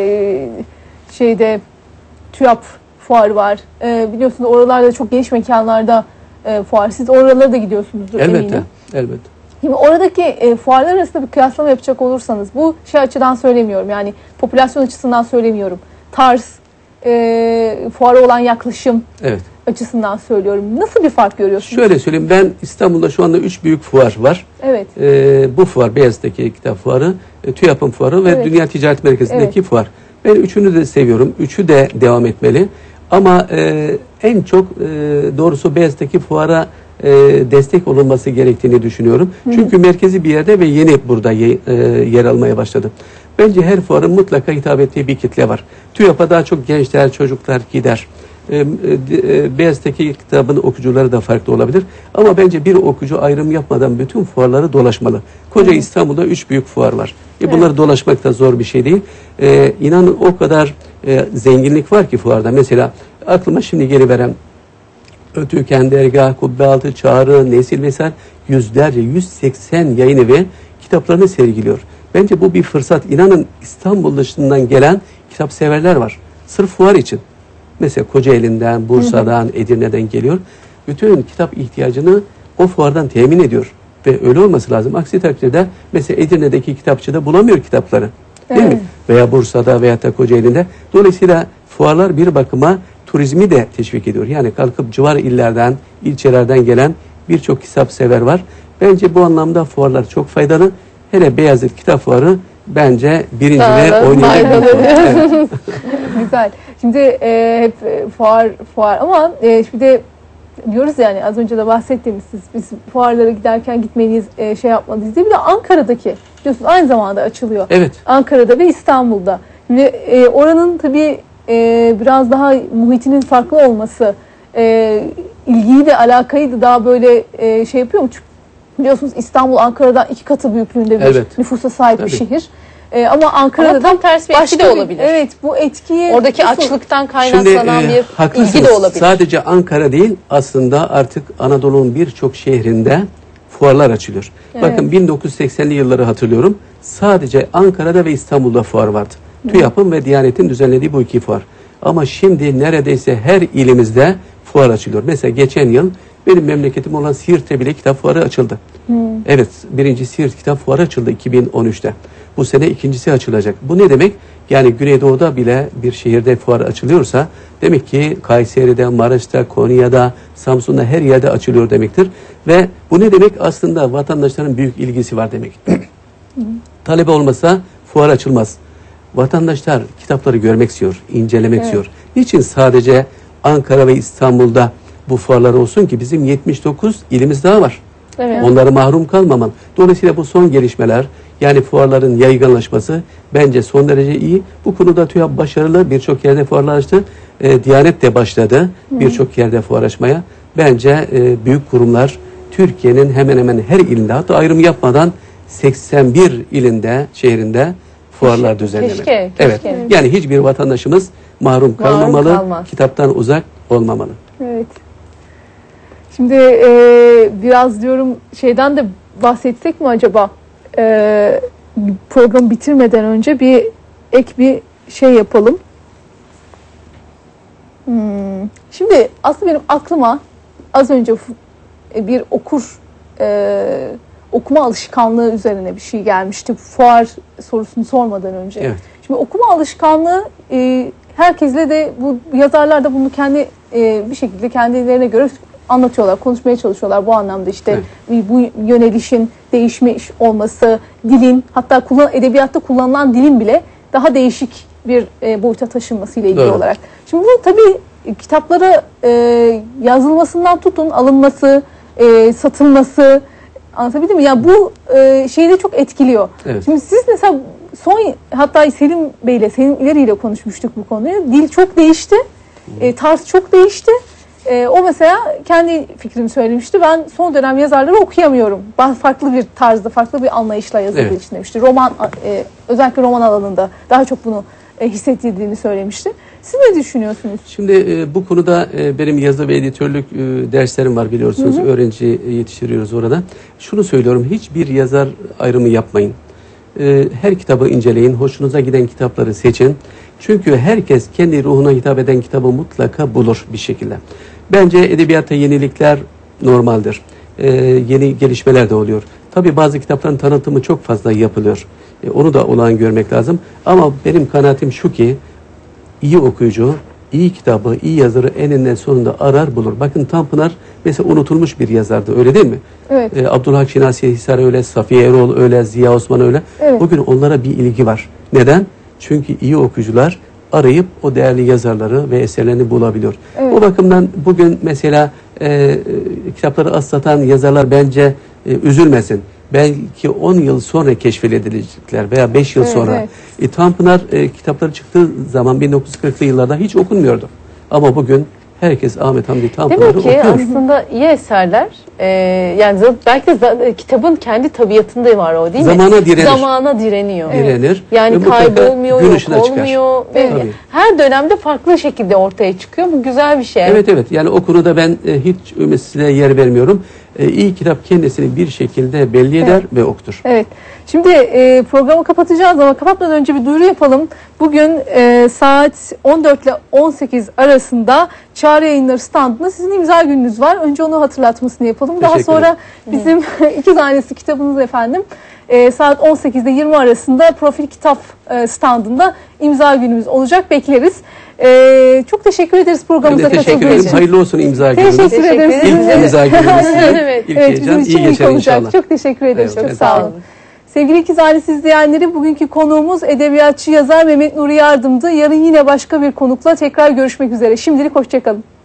e, şeyde TÜYAP fuarı var. E, biliyorsunuz oralarda çok geniş mekanlarda e, fuar. Siz oralara da gidiyorsunuzdur Elbette, eminim. elbette. Şimdi oradaki e, fuarlar arasında bir kıyaslama yapacak olursanız, bu şey açıdan söylemiyorum, yani popülasyon açısından söylemiyorum. Tarz, e, fuara olan yaklaşım Evet. açısından söylüyorum. Nasıl bir fark görüyorsunuz? Şöyle söyleyeyim, ben İstanbul'da şu anda üç büyük fuar var. Evet. Ee, bu fuar, Beyazıt'taki kitap fuarı, e, TÜYAP'ın fuarı ve Evet. Dünya Ticaret Merkezi'ndeki Evet. fuar. Ben üçünü de seviyorum. Üçü de devam etmeli. Ama e, en çok e, doğrusu Beyazıt'taki fuara e, destek olunması gerektiğini düşünüyorum. Hı hı. Çünkü merkezi bir yerde ve yeni burada ye, e, yer almaya başladı. Bence her fuarın mutlaka hitap ettiği bir kitle var. TÜYAP'a daha çok gençler, çocuklar gider. E, e, Beyazıt'taki kitabın okuyucuları da farklı olabilir. Ama bence bir okuyucu ayrım yapmadan bütün fuarları dolaşmalı. Koca Hı. İstanbul'da üç büyük fuar var. E, Evet. bunları dolaşmak da zor bir şey değil. E, inanın o kadar e, zenginlik var ki fuarda. Mesela aklıma şimdi geri veren Ötüken, Dergah, Kubbealtı, Çağrı, Nesil vesaire yüzlerce, yüz seksen yayın evi kitaplarını sergiliyor. Bence bu bir fırsat. İnanın İstanbul dışından gelen kitap severler var. Sırf fuar için. Mesela Kocaeli'nden, Bursa'dan, Edirne'den geliyor. Bütün kitap ihtiyacını o fuardan temin ediyor. Ve öyle olması lazım. Aksi takdirde mesela Edirne'deki kitapçıda bulamıyor kitapları. Değil Evet. mi? Veya Bursa'da veya da Kocaeli'nde. Dolayısıyla fuarlar bir bakıma turizmi de teşvik ediyor. Yani kalkıp civar illerden, ilçelerden gelen birçok kitap sever var. Bence bu anlamda fuarlar çok faydalı. Hele Beyazıt Kitap Fuarı bence birinciliğe Daha da oynayacak. faydalı. Evet. Güzel. Şimdi e, hep e, fuar fuar ama e, bir de diyoruz yani az önce de bahsettiğimiz siz biz fuarlara giderken gitmeliyiz, e, şey yapmalıyız diye. Bir de Ankara'daki biliyorsunuz aynı zamanda açılıyor. Evet. Ankara'da ve İstanbul'da. Şimdi e, oranın tabii e, biraz daha muhitinin farklı olması e, ilgiyi de alakayı da daha böyle e, şey yapıyor mu? Çünkü biliyorsunuz İstanbul Ankara'dan iki katı büyüklüğünde bir Evet. nüfusa sahip Tabii. bir şehir. E, ama Ankara'da Ama tam da tersi bir etki başka de olabilir. Evet, bu etkiyi Oradaki nasıl- açlıktan Şimdi kaynaklanan e, bir haklısınız. ilgi de olabilir. Sadece Ankara değil, aslında artık Anadolu'nun birçok şehrinde fuarlar açılıyor. Evet. Bakın bin dokuz yüz seksenli yılları hatırlıyorum. Sadece Ankara'da ve İstanbul'da fuar vardı. TÜYAP'ın ve Diyanet'in düzenlediği bu iki fuar. Ama şimdi neredeyse her ilimizde fuar açılıyor. Mesela geçen yıl benim memleketim olan Siirt'te bile kitap fuarı açıldı. Evet, birinci Siirt Kitap Fuarı açıldı iki bin on üçte. Bu sene ikincisi açılacak. Bu ne demek? Yani Güneydoğu'da bile bir şehirde fuar açılıyorsa demek ki Kayseri'de, Maraş'ta, Konya'da, Samsun'da her yerde açılıyor demektir. Ve bu ne demek? Aslında vatandaşların büyük ilgisi var demek. Talep olmasa fuar açılmaz. Vatandaşlar kitapları görmek istiyor, incelemek Evet. istiyor. Niçin sadece Ankara ve İstanbul'da bu fuarlar olsun ki? Bizim yetmiş dokuz ilimiz daha var. Evet. Onları mahrum kalmamalı. Dolayısıyla bu son gelişmeler, yani fuarların yaygınlaşması bence son derece iyi. Bu konuda TÜYAP başarılı, birçok yerde fuarlar açtı. E, Diyanet de başladı birçok yerde fuar açmaya. Bence e, büyük kurumlar Türkiye'nin hemen hemen her ilinde, hatta ayrım yapmadan seksen bir ilinde, şehrinde fuarlar düzenlemeli. keşke, Evet. keşke. Yani hiçbir vatandaşımız mahrum kalmamalı, kalmaz. kitaptan uzak olmamalı. Evet. Şimdi e, biraz diyorum şeyden de bahsetsek mi acaba? E, programı bitirmeden önce bir ek bir şey yapalım. Hmm. Şimdi aslında benim aklıma az önce f- bir okur e, okuma alışkanlığı üzerine bir şey gelmişti. Fuar sorusunu sormadan önce. Evet. Şimdi okuma alışkanlığı e, herkesle de bu yazarlar da bunu kendi e, bir şekilde kendilerine göre anlatıyorlar, konuşmaya çalışıyorlar bu anlamda işte bu yönelişin değişmiş olması, dilin hatta kullan, edebiyatta kullanılan dilin bile daha değişik bir e, boyuta taşınmasıyla ilgili Doğru. olarak. Şimdi bu tabii kitaplara e, yazılmasından tutun, alınması, e, satılması, anlatabildim mi? Yani bu e, şeyi de çok etkiliyor. Evet. Şimdi siz mesela son hatta Selim Bey'le, Selim İleri ile konuşmuştuk bu konuyu. Dil çok değişti, e, tarz çok değişti. E, o mesela kendi fikrini söylemişti. Ben son dönem yazarları okuyamıyorum. Ben farklı bir tarzda, farklı bir anlayışla yazıldığı Evet. için demişti. Roman, e, özellikle roman alanında daha çok bunu e, hissettirdiğini söylemişti. Siz ne düşünüyorsunuz? Şimdi e, bu konuda e, benim yazı ve editörlük e, derslerim var biliyorsunuz. Hı hı. Öğrenci e, yetiştiriyoruz orada. Şunu söylüyorum, hiçbir yazar ayrımı yapmayın. E, her kitabı inceleyin, hoşunuza giden kitapları seçin. Çünkü herkes kendi ruhuna hitap eden kitabı mutlaka bulur bir şekilde. Bence edebiyatta yenilikler normaldir. E, yeni gelişmeler de oluyor. Tabii bazı kitapların tanıtımı çok fazla yapılıyor. E, onu da olağan görmek lazım. Ama benim kanaatim şu ki, iyi okuyucu iyi kitabı, iyi yazarı eninde sonunda arar bulur. Bakın Tanpınar mesela unutulmuş bir yazardı, öyle değil mi? Evet. Ee, Abdülhak Şinasi Hisar öyle, Safiye Eroğlu öyle, Ziya Osman öyle. Evet. Bugün onlara bir ilgi var. Neden? Çünkü iyi okuyucular arayıp o değerli yazarları ve eserlerini bulabiliyor. Evet. O bakımdan bugün mesela e, kitapları az satan yazarlar bence e, üzülmesin. Belki on yıl sonra keşfedilecekler veya beş yıl Evet, sonra. evet. E, Tanpınar e, kitapları çıktığı zaman bin dokuz yüz kırklı yıllarda hiç okunmuyordu. Ama bugün herkes Ahmet Hamdi Tanpınar'ı Demek ki okuyor. aslında iyi eserler e, yani za- belki de za- kitabın kendi tabiatında var o değil mi? Zamana direnir. Zamana direniyor. Direnir. Ve Yani mutlaka kaybolmuyor, gün yok ışığına çıkar. olmuyor. Ve Tabii. her dönemde farklı şekilde ortaya çıkıyor. Bu güzel bir şey. Evet evet, yani o konuda ben e, hiç ümitsizliğe yer vermiyorum. E, iyi kitap kendisini bir şekilde belli eder ve okutur. Evet. Şimdi e, programı kapatacağız ama kapatmadan önce bir duyuru yapalım. Bugün e, saat on dört ile on sekiz arasında Çağrı Yayınları standında sizin imza gününüz var. Önce onu hatırlatmasını yapalım. Daha Teşekkür sonra bizim İki Tanesi kitabınız efendim e, saat on sekizde yirmi arasında Profil Kitap e, standında imza günümüz olacak. Bekleriz. E, çok teşekkür ederiz Ben programımıza de teşekkür katıldığınız ederim. için. Hayırlı olsun imza gününüz. Teşekkür Teşekkür ederiz. ederiz. İlk imza gününüz. Evet. İlk Evet, heyecan, bizim için iyi ilk geçer olacak. inşallah. Çok teşekkür ederiz. Evet, Çok ben sağ sağ olun. Sevgili İki Tanesi izleyenleri, bugünkü konuğumuz edebiyatçı yazar Mehmet Nuri Yardım'dı. Yarın yine başka bir konukla tekrar görüşmek üzere. Şimdilik hoşçakalın.